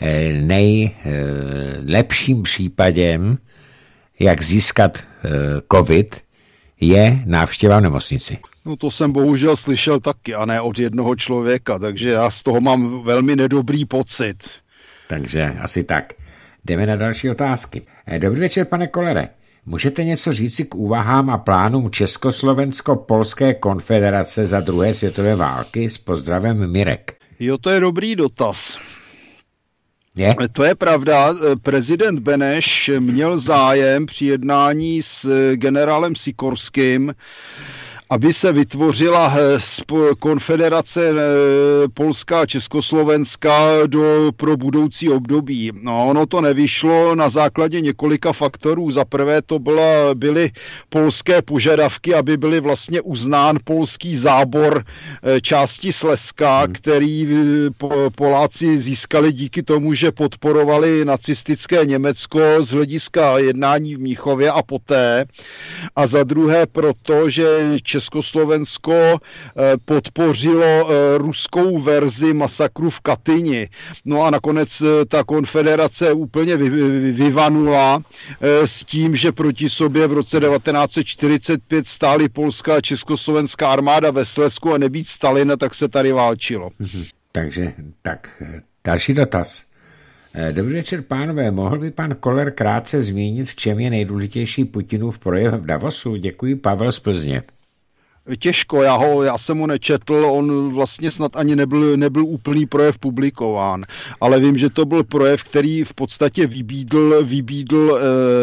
nejlepším případem, jak získat covid, je návštěva v nemocnici. No to jsem bohužel slyšel taky, a ne od jednoho člověka, takže já z toho mám velmi nedobrý pocit. Takže asi tak. Jdeme na další otázky. Dobrý večer, pane Kollere. Můžete něco říci k úvahám a plánům Československo-Polské konfederace za druhé světové války? S pozdravem Mirek. Jo, to je dobrý dotaz. Je? To je pravda. Prezident Beneš měl zájem při jednání s generálem Sikorským, aby se vytvořila konfederace Polská a Československá do, pro budoucí období. No, ono to nevyšlo na základě několika faktorů. Za prvé to byla, byly polské požadavky, aby byly vlastně uznán polský zábor části Slezska, hmm. který Poláci získali díky tomu, že podporovali nacistické Německo z hlediska jednání v Mnichově a poté. A za druhé proto, že Československo podpořilo ruskou verzi masakru v Katyni. No a nakonec ta konfederace úplně vyvanula s tím, že proti sobě v roce devatenáct set čtyřicet pět stály polská a československá armáda ve Slezsku a nebýt Stalina, tak se tady válčilo. Mhm. Takže, tak, další dotaz. Dobrý večer, pánové. Mohl by pan Koller krátce zmínit, v čem je nejdůležitější Putinův projev v Davosu? Děkuji, Pavel z Plzně. Těžko, já, ho, já jsem ho nečetl, on vlastně snad ani nebyl, nebyl úplný projev publikován, ale vím, že to byl projev, který v podstatě vybídl, vybídl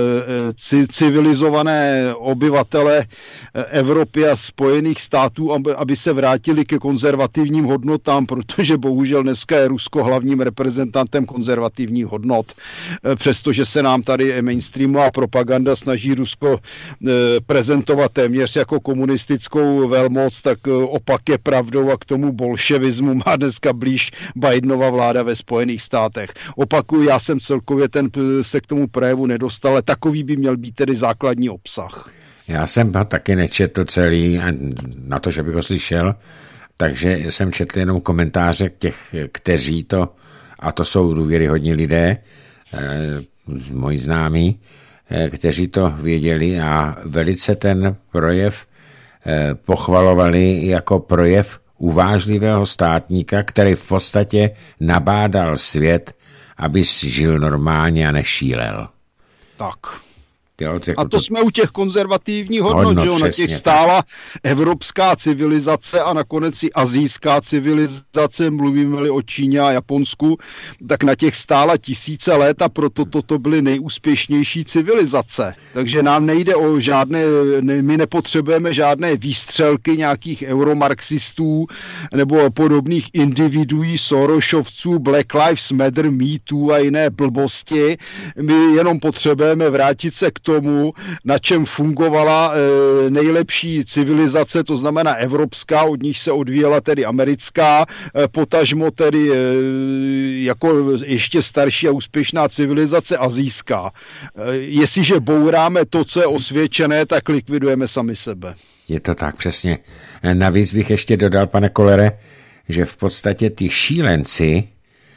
eh, civilizované obyvatele Evropy a Spojených států, aby, aby se vrátili ke konzervativním hodnotám, protože bohužel dneska je Rusko hlavním reprezentantem konzervativních hodnot. Eh, přestože se nám tady mainstreamová propaganda snaží Rusko eh, prezentovat téměř jako komunistickou velmoc, tak opak je pravdou a k tomu bolševismu má dneska blíž Bidenova vláda ve Spojených státech. Opakuju, já jsem celkově ten se k tomu projevu nedostal, ale takový by měl být tedy základní obsah. Já jsem ho taky nečetl celý, na to, že bych ho slyšel, takže jsem četl jenom komentáře těch, kteří to, a to jsou důvěryhodní lidé, moji známí, kteří to věděli a velice ten projev pochvalovali jako projev uvážlivého státníka, který v podstatě nabádal svět, aby žil normálně a nešílel. Tak. Jo, a to, to jsme u těch konzervativních hodnot, hodnot že jo, na těch stála tak. Evropská civilizace a nakonec i asijská civilizace, mluvíme-li o Číně a Japonsku, tak na těch stála tisíce let a proto toto byly nejúspěšnější civilizace. Takže nám nejde o žádné, ne, my nepotřebujeme žádné výstřelky nějakých euromarxistů nebo podobných individuí, Sorosovců, Black Lives Matter, Me Too a jiné blbosti. My jenom potřebujeme vrátit se k tomu, na čem fungovala e, nejlepší civilizace, to znamená evropská, od níž se odvíjela tedy americká, e, potažmo tedy e, jako ještě starší a úspěšná civilizace asijská. E, jestliže bouráme to, co je osvědčené, tak likvidujeme sami sebe. Je to tak, přesně. Navíc bych ještě dodal, pane Kollere, že v podstatě ty šílenci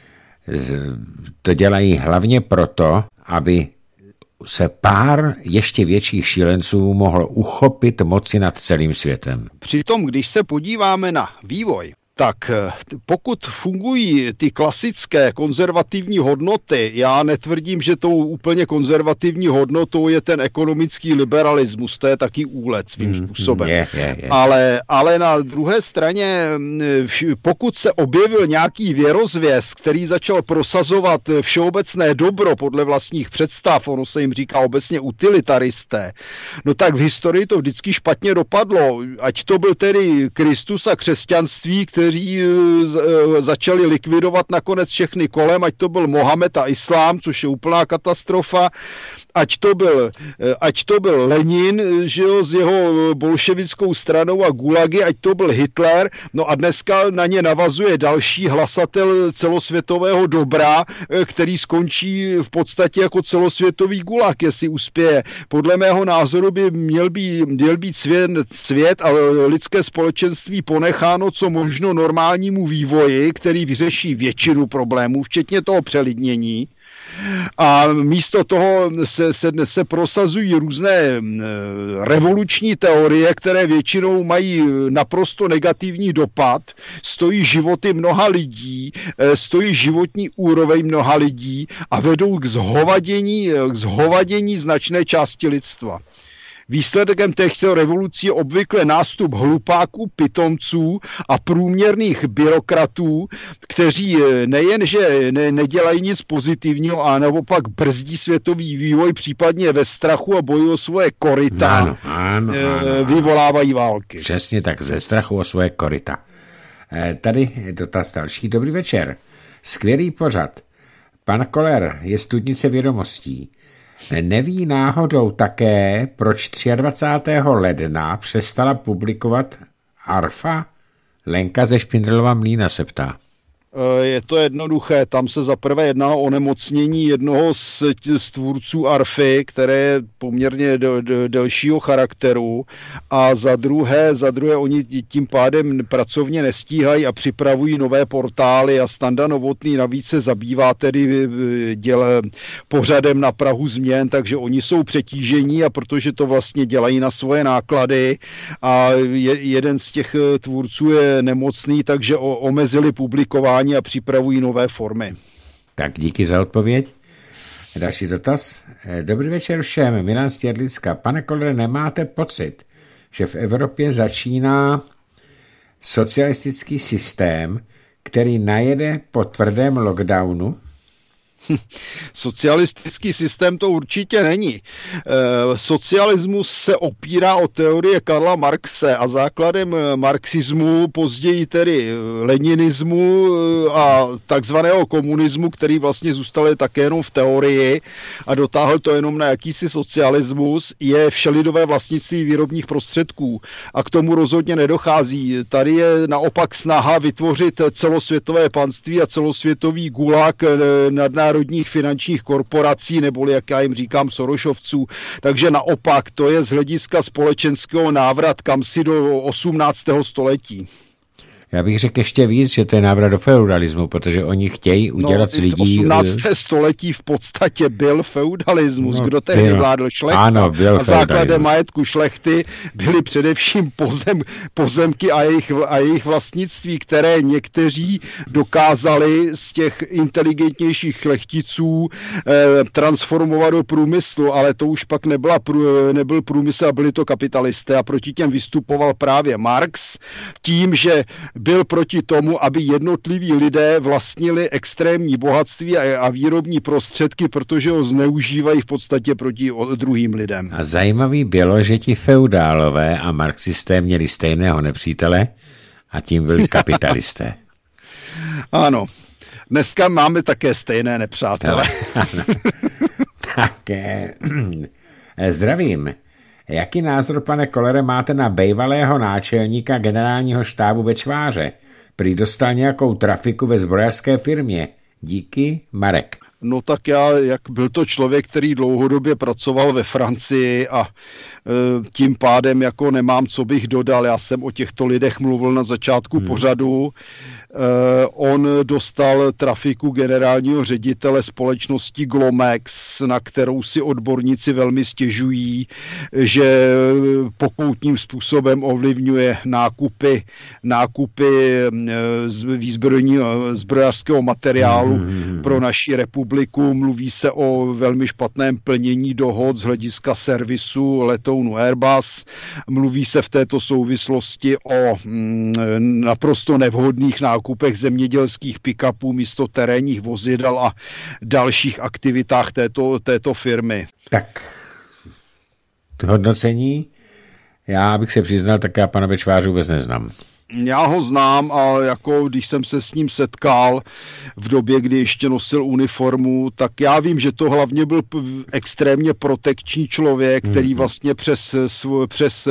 to dělají hlavně proto, aby se pár ještě větších šílenců mohlo uchopit moci nad celým světem. Přitom, když se podíváme na vývoj, tak pokud fungují ty klasické konzervativní hodnoty, já netvrdím, že tou úplně konzervativní hodnotou je ten ekonomický liberalismus, to je taky úlet svým způsobem. Je, je, je. Ale, ale na druhé straně, pokud se objevil nějaký věrozvěst, který začal prosazovat všeobecné dobro podle vlastních představ, ono se jim říká obecně utilitaristé, no tak v historii to vždycky špatně dopadlo. Ať to byl tedy Kristus a křesťanství, který kteří začali likvidovat nakonec všechny kolem, ať to byl Mohamed a islám, což je úplná katastrofa, ať to byl, ať to byl Lenin, že jo, s jeho bolševickou stranou a gulagy, ať to byl Hitler, no a dneska na ně navazuje další hlasatel celosvětového dobra, který skončí v podstatě jako celosvětový gulag, jestli uspěje. Podle mého názoru by měl být, měl být svět, svět a lidské společenství ponecháno co možno normálnímu vývoji, který vyřeší většinu problémů, včetně toho přelidnění. A místo toho se, se, se prosazují různé revoluční teorie, které většinou mají naprosto negativní dopad, stojí životy mnoha lidí, stojí životní úroveň mnoha lidí a vedou k zhovadění, k zhovadění značné části lidstva. Výsledkem těchto revolucí je obvykle nástup hlupáků, pitomců a průměrných byrokratů, kteří nejenže ne, nedělají nic pozitivního, a naopak brzdí světový vývoj, případně ve strachu a boji o svoje koryta, ano, ano, ano, vyvolávají války. Přesně tak, ze strachu o svoje koryta. Tady dotaz další. Dobrý večer. Skvělý pořad. Pan Koller je studnice vědomostí. Neví náhodou také, proč dvacátého třetího ledna přestala publikovat Arfa? Lenka ze Špindrlova Mlýna se ptá. Je to jednoduché, tam se zaprvé jedná o onemocnění jednoho z, z tvůrců Arfy, které je poměrně do, do, delšího charakteru, a za druhé, za druhé oni tím pádem pracovně nestíhají a připravují nové portály a Standa Novotný navíc se zabývá tedy děl, pořadem na prahu změn, takže oni jsou přetížení, a protože to vlastně dělají na svoje náklady a je, jeden z těch tvůrců je nemocný, takže o, omezili publikování a připravují nové formy. Tak díky za odpověď. Další dotaz. Dobrý večer všem. Milan Stěrlická. Pane Kollere, nemáte pocit, že v Evropě začíná socialistický systém, který najede po tvrdém lockdownu? Socialistický systém to určitě není. E, socialismus se opírá o teorie Karla Marxe a základem marxismu, později tedy leninismu a takzvaného komunismu, který vlastně zůstal také jenom v teorii a dotáhl to jenom na jakýsi socialismus, je všelidové vlastnictví výrobních prostředků. A k tomu rozhodně nedochází. Tady je naopak snaha vytvořit celosvětové panství a celosvětový gulag nadnárodních finančních korporací, neboli jak já jim říkám Sorošovců. Takže naopak to je z hlediska společenského návrat kamsi do osmnáctého století. Já bych řekl ještě víc, že to je návrat do feudalismu, protože oni chtějí udělat no, z lidí... osmnácté století v podstatě byl feudalismus. No, Kdo tehdy byl. vládl? Šlechta. Ano, byl a základem majetku šlechty byly především pozem, pozemky a jejich, a jejich vlastnictví, které někteří dokázali z těch inteligentnějších šlechticů eh, transformovat do průmyslu, ale to už pak nebyla, nebyl průmysl a byli to kapitalisté, a proti těm vystupoval právě Marx tím, že byl proti tomu, aby jednotliví lidé vlastnili extrémní bohatství a, a výrobní prostředky, protože ho zneužívají v podstatě proti druhým lidem. A zajímavý bylo, že ti feudálové a marxisté měli stejného nepřítele a tím byli kapitalisté. Ano. Dneska máme také stejné nepřátele. Tak, zdravím. Jaký názor, pane Kollere, máte na bývalého náčelníka generálního štábu Bečváře? Prý dostal nějakou trafiku ve zbrojařské firmě. Díky, Marek. No tak já, jak byl to člověk, který dlouhodobě pracoval ve Francii a e, tím pádem jako nemám, co bych dodal. Já jsem o těchto lidech mluvil na začátku hmm. pořadu. Uh, on dostal trafiku generálního ředitele společnosti Glomex, na kterou si odborníci velmi stěžují, že pokoutním způsobem ovlivňuje nákupy, nákupy výzbrojního zbrojařského materiálu mm-hmm. pro naši republiku. Mluví se o velmi špatném plnění dohod z hlediska servisu letounu Airbus. Mluví se v této souvislosti o mm, naprosto nevhodných nákupech nákupech zemědělských pick-upů místo terénních vozidel a dalších aktivitách této, této firmy. Tak, to hodnocení, já bych se přiznal, tak já pana Bečváře vůbec neznám. Já ho znám a jako když jsem se s ním setkal v době, kdy ještě nosil uniformu, tak já vím, že to hlavně byl extrémně protekční člověk, který vlastně přes, přes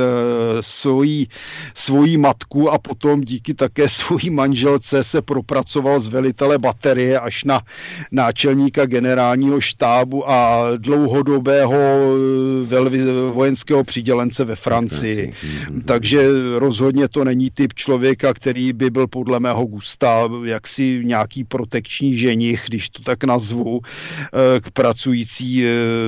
svoji, svoji matku a potom díky také svojí manželce se propracoval z velitele baterie až na náčelníka generálního štábu a dlouhodobého velvi, vojenského přidělence ve Francii. Takže rozhodně to není typ člověka, který by byl podle mého gusta jaksi nějaký protekční ženich, když to tak nazvu, k pracující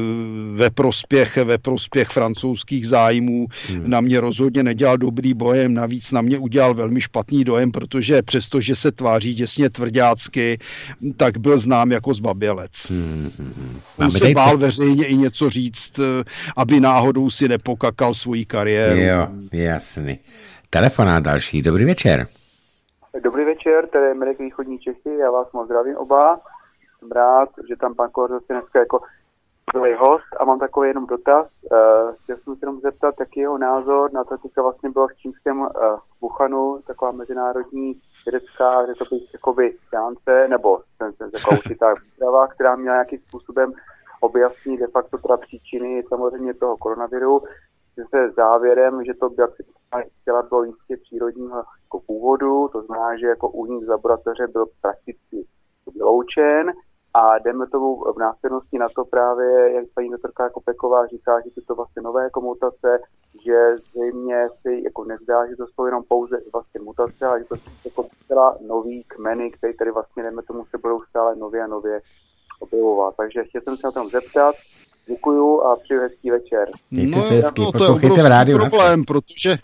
ve prospěch, ve prospěch francouzských zájmů. Hmm. Na mě rozhodně nedělal dobrý bojem, navíc na mě udělal velmi špatný dojem, protože přestože se tváří děsně tvrďácky, tak byl znám jako zbabělec. Hmm. On se dejte... bál veřejně i něco říct, aby náhodou si nepokakal svoji kariéru. Jo, jasný. Telefonát další. Dobrý večer. Dobrý večer, tady je Mirek Východní Čechy, já vás moc zdravím oba. Jsem rád, že tam pan Koller zase dneska jako byl host a mám takový jenom dotaz. Uh, chtěl jsem se jenom zeptat, jaký jeho názor na to, teďka vlastně bylo v čínském uh, Wuhanu, taková mezinárodní vědecká, že to být jakoby seance, nebo jsem se taková určitá výprava, která měla nějakým způsobem objasnit de facto teda příčiny samozřejmě toho koronaviru, se závěrem, že to by chtěla bylo jistě přírodního jako původu, to znamená, že jako únik z laboratoře byl prakticky vyloučen a jdeme tomu v následnosti na to právě, jak paní doktorka jako Peková říká, že to jsou vlastně nové jako mutace, že zřejmě si jako nezdá, že to jsou jenom pouze vlastně mutace, ale že to jsou jako celá nový kmeny, které tady vlastně jdeme tomu se budou stále nově a nově objevovat. Takže chtěl jsem se na tom zeptat. Děkuju a přeju hezký večer. Mějte se hezky, no, poslouchejte v rádiu. To je problém, protože,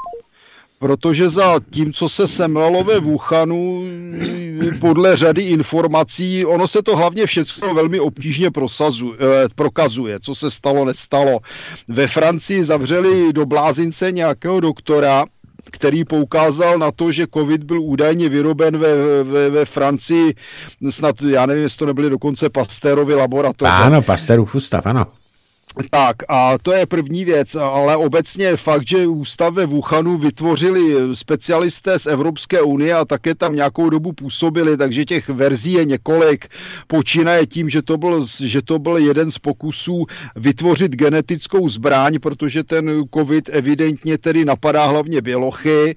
protože za tím, co se semlalo ve Wuhanu, podle řady informací, ono se to hlavně všechno velmi obtížně prosazuje, prokazuje, co se stalo, nestalo. Ve Francii zavřeli do blázince nějakého doktora, který poukázal na to, že covid byl údajně vyroben ve, ve, ve Francii, snad, já nevím, jestli to nebyly dokonce Pasteurovy laboratoře. Ano, Pasteurův ústav, ano. Tak a to je první věc, ale obecně fakt, že ústav ve Wuhanu vytvořili specialisté z Evropské unie a také tam nějakou dobu působili, takže těch verzí je několik. Počínaje tím, že to byl, že to byl jeden z pokusů vytvořit genetickou zbraň, protože ten covid evidentně tedy napadá hlavně bělochy.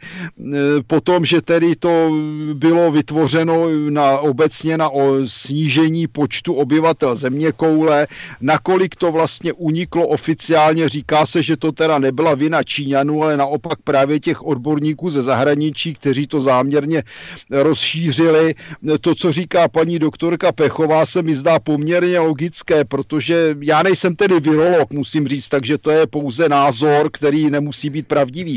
Potom, že tedy to bylo vytvořeno na, obecně na snížení počtu obyvatel zeměkoule, nakolik to vlastně uniklo oficiálně, říká se, že to teda nebyla vina Číňanů, ale naopak právě těch odborníků ze zahraničí, kteří to záměrně rozšířili. To, co říká paní doktorka Pechová, se mi zdá poměrně logické, protože já nejsem tedy virolog, musím říct, takže to je pouze názor, který nemusí být pravdivý.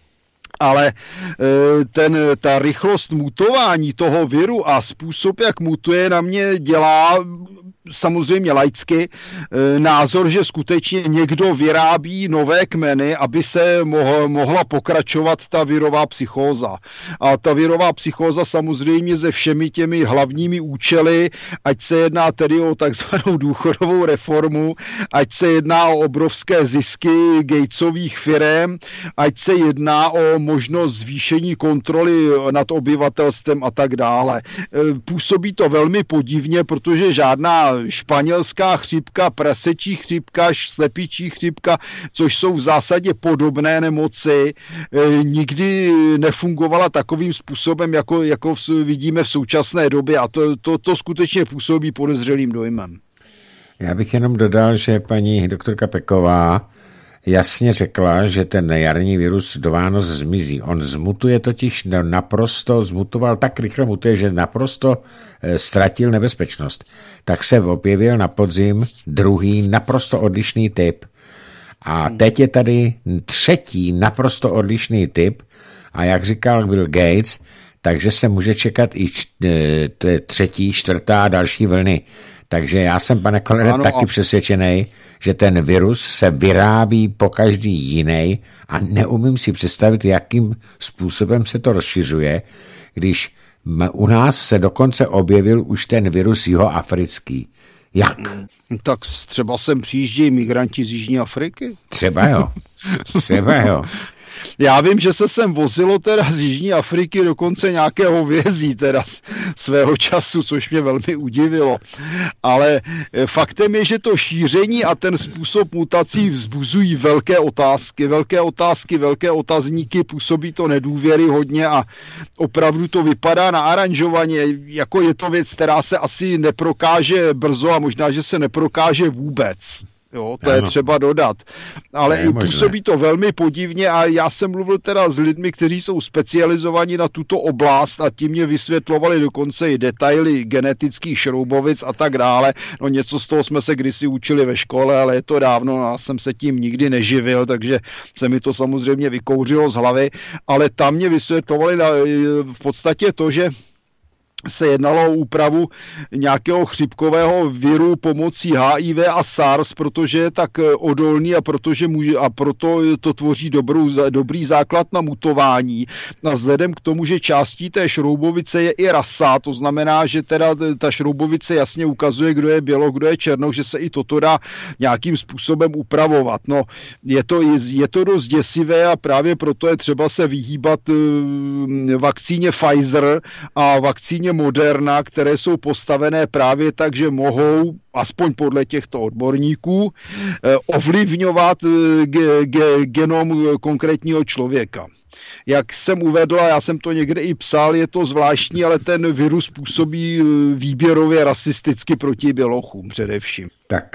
Ale ten, ta rychlost mutování toho viru a způsob, jak mutuje, na mě dělá samozřejmě laicky názor, že skutečně někdo vyrábí nové kmeny, aby se mohla pokračovat ta virová psychóza. A ta virová psychóza samozřejmě se všemi těmi hlavními účely, ať se jedná tedy o takzvanou důchodovou reformu, ať se jedná o obrovské zisky Gatesových firem, ať se jedná o možnost zvýšení kontroly nad obyvatelstvem a tak dále. Působí to velmi podivně, protože žádná španělská chřipka, prasečí chřipka, slepičí chřipka, což jsou v zásadě podobné nemoci, nikdy nefungovala takovým způsobem, jako, jako vidíme v současné době a to, to, to skutečně působí podezřelým dojmem. Já bych jenom dodal, že paní doktorka Peková jasně řekla, že ten jarní virus do Vánoc zmizí. On zmutuje totiž naprosto, zmutoval tak rychle mutuje, že naprosto ztratil nebezpečnost. Tak se objevil na podzim druhý naprosto odlišný typ. A teď je tady třetí naprosto odlišný typ a jak říkal Bill Gates, takže se může čekat i třetí, čtvrtá další vlny. Takže já jsem, pane Kollere, ano, taky a... přesvědčený, že ten virus se vyrábí po každý jiný a neumím si představit, jakým způsobem se to rozšiřuje, když u nás se dokonce objevil už ten virus jihoafrický. Jak? Tak třeba sem přijíždějí migranti z Jižní Afriky? Třeba jo. Třeba jo. Já vím, že se sem vozilo teda z Jižní Afriky dokonce nějakého vězí teda svého času, což mě velmi udivilo. Ale faktem je, že to šíření a ten způsob mutací vzbuzují velké otázky, velké otázky, velké otazníky, působí to nedůvěryhodně a opravdu to vypadá naaranžovaně, jako je to věc, která se asi neprokáže brzo a možná, že se neprokáže vůbec. Jo, to ano. je třeba dodat. Ale je i působí možné. To velmi podivně a já jsem mluvil teda s lidmi, kteří jsou specializovaní na tuto oblast a ti mě vysvětlovali dokonce i detaily genetických šroubovic a tak dále. No něco z toho jsme se kdysi učili ve škole, ale je to dávno, já jsem se tím nikdy neživil, takže se mi to samozřejmě vykouřilo z hlavy, ale tam mě vysvětlovali na, v podstatě to, že se jednalo o úpravu nějakého chřipkového viru pomocí H I V a SARS, protože je tak odolný a, protože může, a proto to tvoří dobrou, dobrý základ na mutování. A vzhledem k tomu, že částí té šroubovice je i rasa, to znamená, že teda ta šroubovice jasně ukazuje, kdo je bělo, kdo je černou, že se i toto dá nějakým způsobem upravovat. No, je to, je to dost děsivé a právě proto je třeba se vyhýbat vakcíně Pfizer a vakcíně Moderna, které jsou postavené právě tak, že mohou, aspoň podle těchto odborníků, ovlivňovat ge, ge, genom konkrétního člověka. Jak jsem uvedl, a já jsem to někde i psal, je to zvláštní, ale ten virus působí výběrově rasisticky proti bělochům především. Tak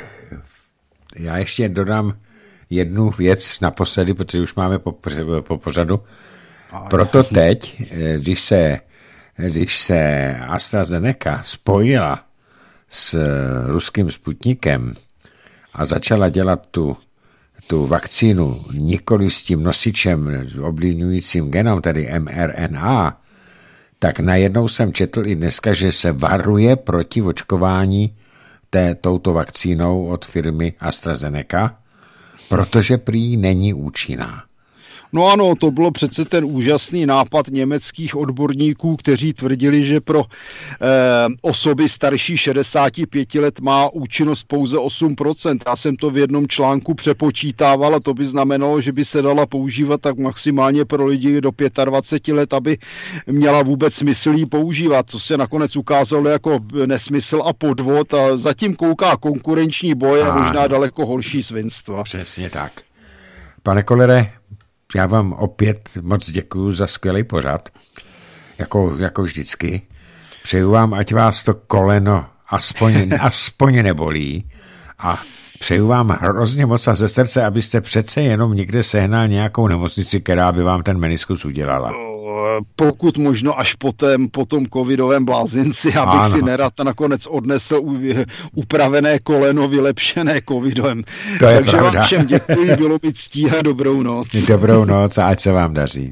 já ještě dodám jednu věc naposledy, protože už máme po, po pořadu. Proto teď, když se Když se AstraZeneca spojila s ruským Sputnikem a začala dělat tu, tu vakcínu nikoli s tím nosičem ovlivňujícím genom, tedy em er en á, tak najednou jsem četl i dneska, že se varuje proti očkování té, touto vakcínou od firmy AstraZeneca, protože prý není účinná. No ano, to bylo přece ten úžasný nápad německých odborníků, kteří tvrdili, že pro eh, osoby starší šedesáti pěti let má účinnost pouze osm procent. Já jsem to v jednom článku přepočítával a to by znamenalo, že by se dala používat tak maximálně pro lidi do dvaceti pěti let, aby měla vůbec smysl jí používat, co se nakonec ukázalo jako nesmysl a podvod a zatím kouká konkurenční boj a možná daleko horší svinstva. Přesně tak. Pane Kollere, já vám opět moc děkuju za skvělý pořad, jako, jako vždycky. Přeju vám, ať vás to koleno aspoň, aspoň nebolí a přeju vám hrozně moc a ze srdce, abyste přece jenom někde sehnal nějakou nemocnici, která by vám ten meniskus udělala. Pokud možno až po, tém, po tom covidovém blázinci, abych ano. si nerad nakonec odnesl upravené koleno vylepšené covidem. To je Takže pravda. vám všem děkuji, bylo mi ctí a dobrou noc. Dobrou noc a ať se vám daří.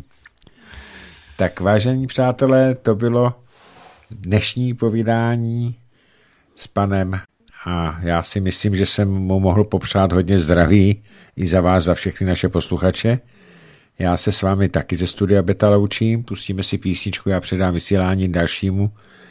Tak vážení přátelé, to bylo dnešní povídání s panem a já si myslím, že jsem mu mohl popřát hodně zdraví i za vás, za všechny naše posluchače. Já se s vámi taky ze studia Beta loučím, pustíme si písničku, já předám vysílání dalšímu,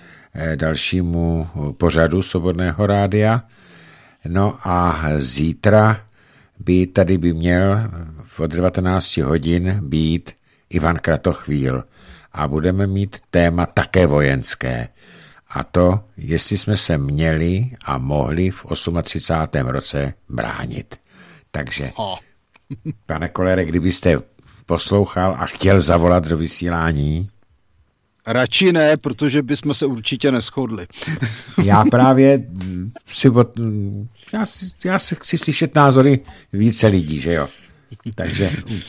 dalšímu pořadu Svobodného rádia. No a zítra by tady by měl od devatenáct hodin být Ivan Kratochvíl a budeme mít téma také vojenské. A to, jestli jsme se měli a mohli v třicátém osmém roce bránit. Takže, pane Kollere, kdybyste poslouchal a chtěl zavolat do vysílání? Radši ne, protože bychom se určitě neshodli. Já právě si, já, si, já si chci slyšet názory více lidí, že jo? Takže,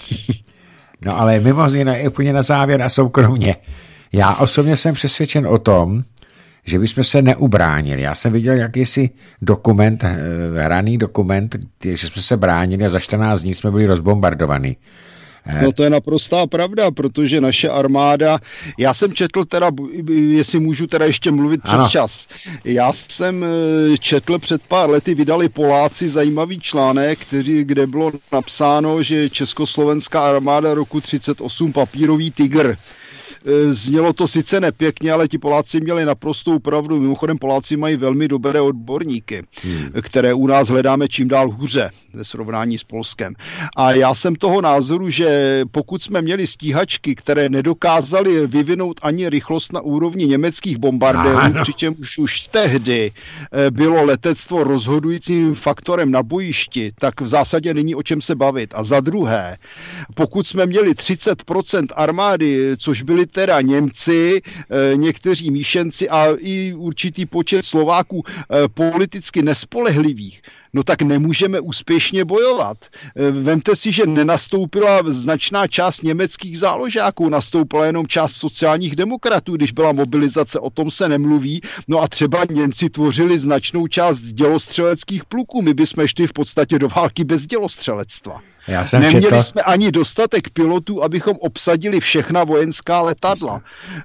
no ale mimo jiné úplně na závěr a soukromně. Já osobně jsem přesvědčen o tom, že bychom se neubránili. Já jsem viděl jakýsi dokument, hraný dokument, že jsme se bránili a za čtrnáct dní jsme byli rozbombardovaní. No to je naprostá pravda, protože naše armáda, já jsem četl teda, jestli můžu teda ještě mluvit přes ano. čas, já jsem četl před pár lety, vydali Poláci zajímavý článek, který, kde bylo napsáno, že československá armáda roku třicet osm papírový tygr znělo to sice nepěkně, ale ti Poláci měli naprostou pravdu. Mimochodem Poláci mají velmi dobré odborníky, hmm. které u nás hledáme čím dál hůře ve srovnání s Polskem. A já jsem toho názoru, že pokud jsme měli stíhačky, které nedokázaly vyvinout ani rychlost na úrovni německých bombardérů, no. přičemž už tehdy bylo letectvo rozhodujícím faktorem na bojišti, tak v zásadě není o čem se bavit. A za druhé, pokud jsme měli třicet procent armády, což byli teda Němci, někteří míšenci a i určitý počet Slováků politicky nespolehlivých, no tak nemůžeme úspěšně bojovat. Vemte si, že nenastoupila značná část německých záložáků, nastoupila jenom část sociálních demokratů, když byla mobilizace, o tom se nemluví. No a třeba Němci tvořili značnou část dělostřeleckých pluků, my bychom šli v podstatě do války bez dělostřelectva. Já jsem Neměli četl... jsme ani dostatek pilotů, abychom obsadili všechna vojenská letadla.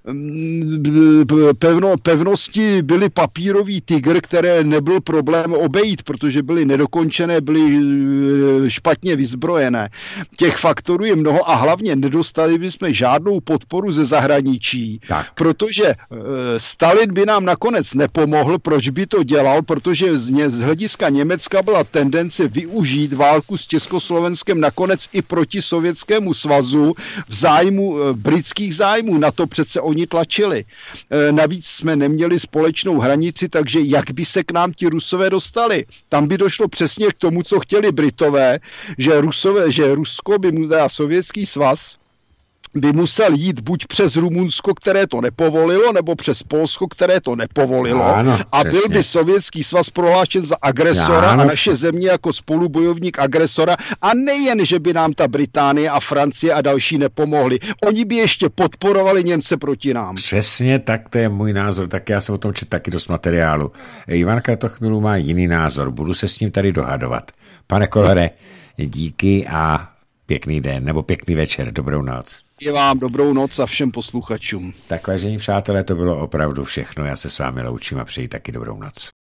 Pevno, pevnosti byly papírový tygr, které nebyl problém obejít, protože byly nedokončené, byly špatně vyzbrojené. Těch faktorů je mnoho a hlavně nedostali bychom žádnou podporu ze zahraničí, tak. protože Stalin by nám nakonec nepomohl. Proč by to dělal? Protože z hlediska Německa byla tendence využít válku s Československem nakonec i proti Sovětskému svazu v zájmu britských zájmů. Na to přece oni tlačili. Navíc jsme neměli společnou hranici, takže jak by se k nám ti Rusové dostali? Tam by došlo přesně k tomu, co chtěli Britové, že, Rusové, že Rusko by mu dal Sovětský svaz, by musel jít buď přes Rumunsko, které to nepovolilo, nebo přes Polsko, které to nepovolilo. Ano, a byl by Sovětský svaz prohlášen za agresora ano, a naše země jako spolubojovník agresora. A nejen, že by nám ta Británie a Francie a další nepomohli. Oni by ještě podporovali Němce proti nám. Přesně tak, to je můj názor. Tak já jsem o tom četl taky dost materiálu. Ivanka to chvíli má jiný názor. Budu se s ním tady dohadovat. Pane Kollere, díky a pěkný den, nebo pěkný večer. Dobrou noc. Je vám dobrou noc a všem posluchačům. Tak vážení přátelé, to bylo opravdu všechno. Já se s vámi loučím a přeji taky dobrou noc.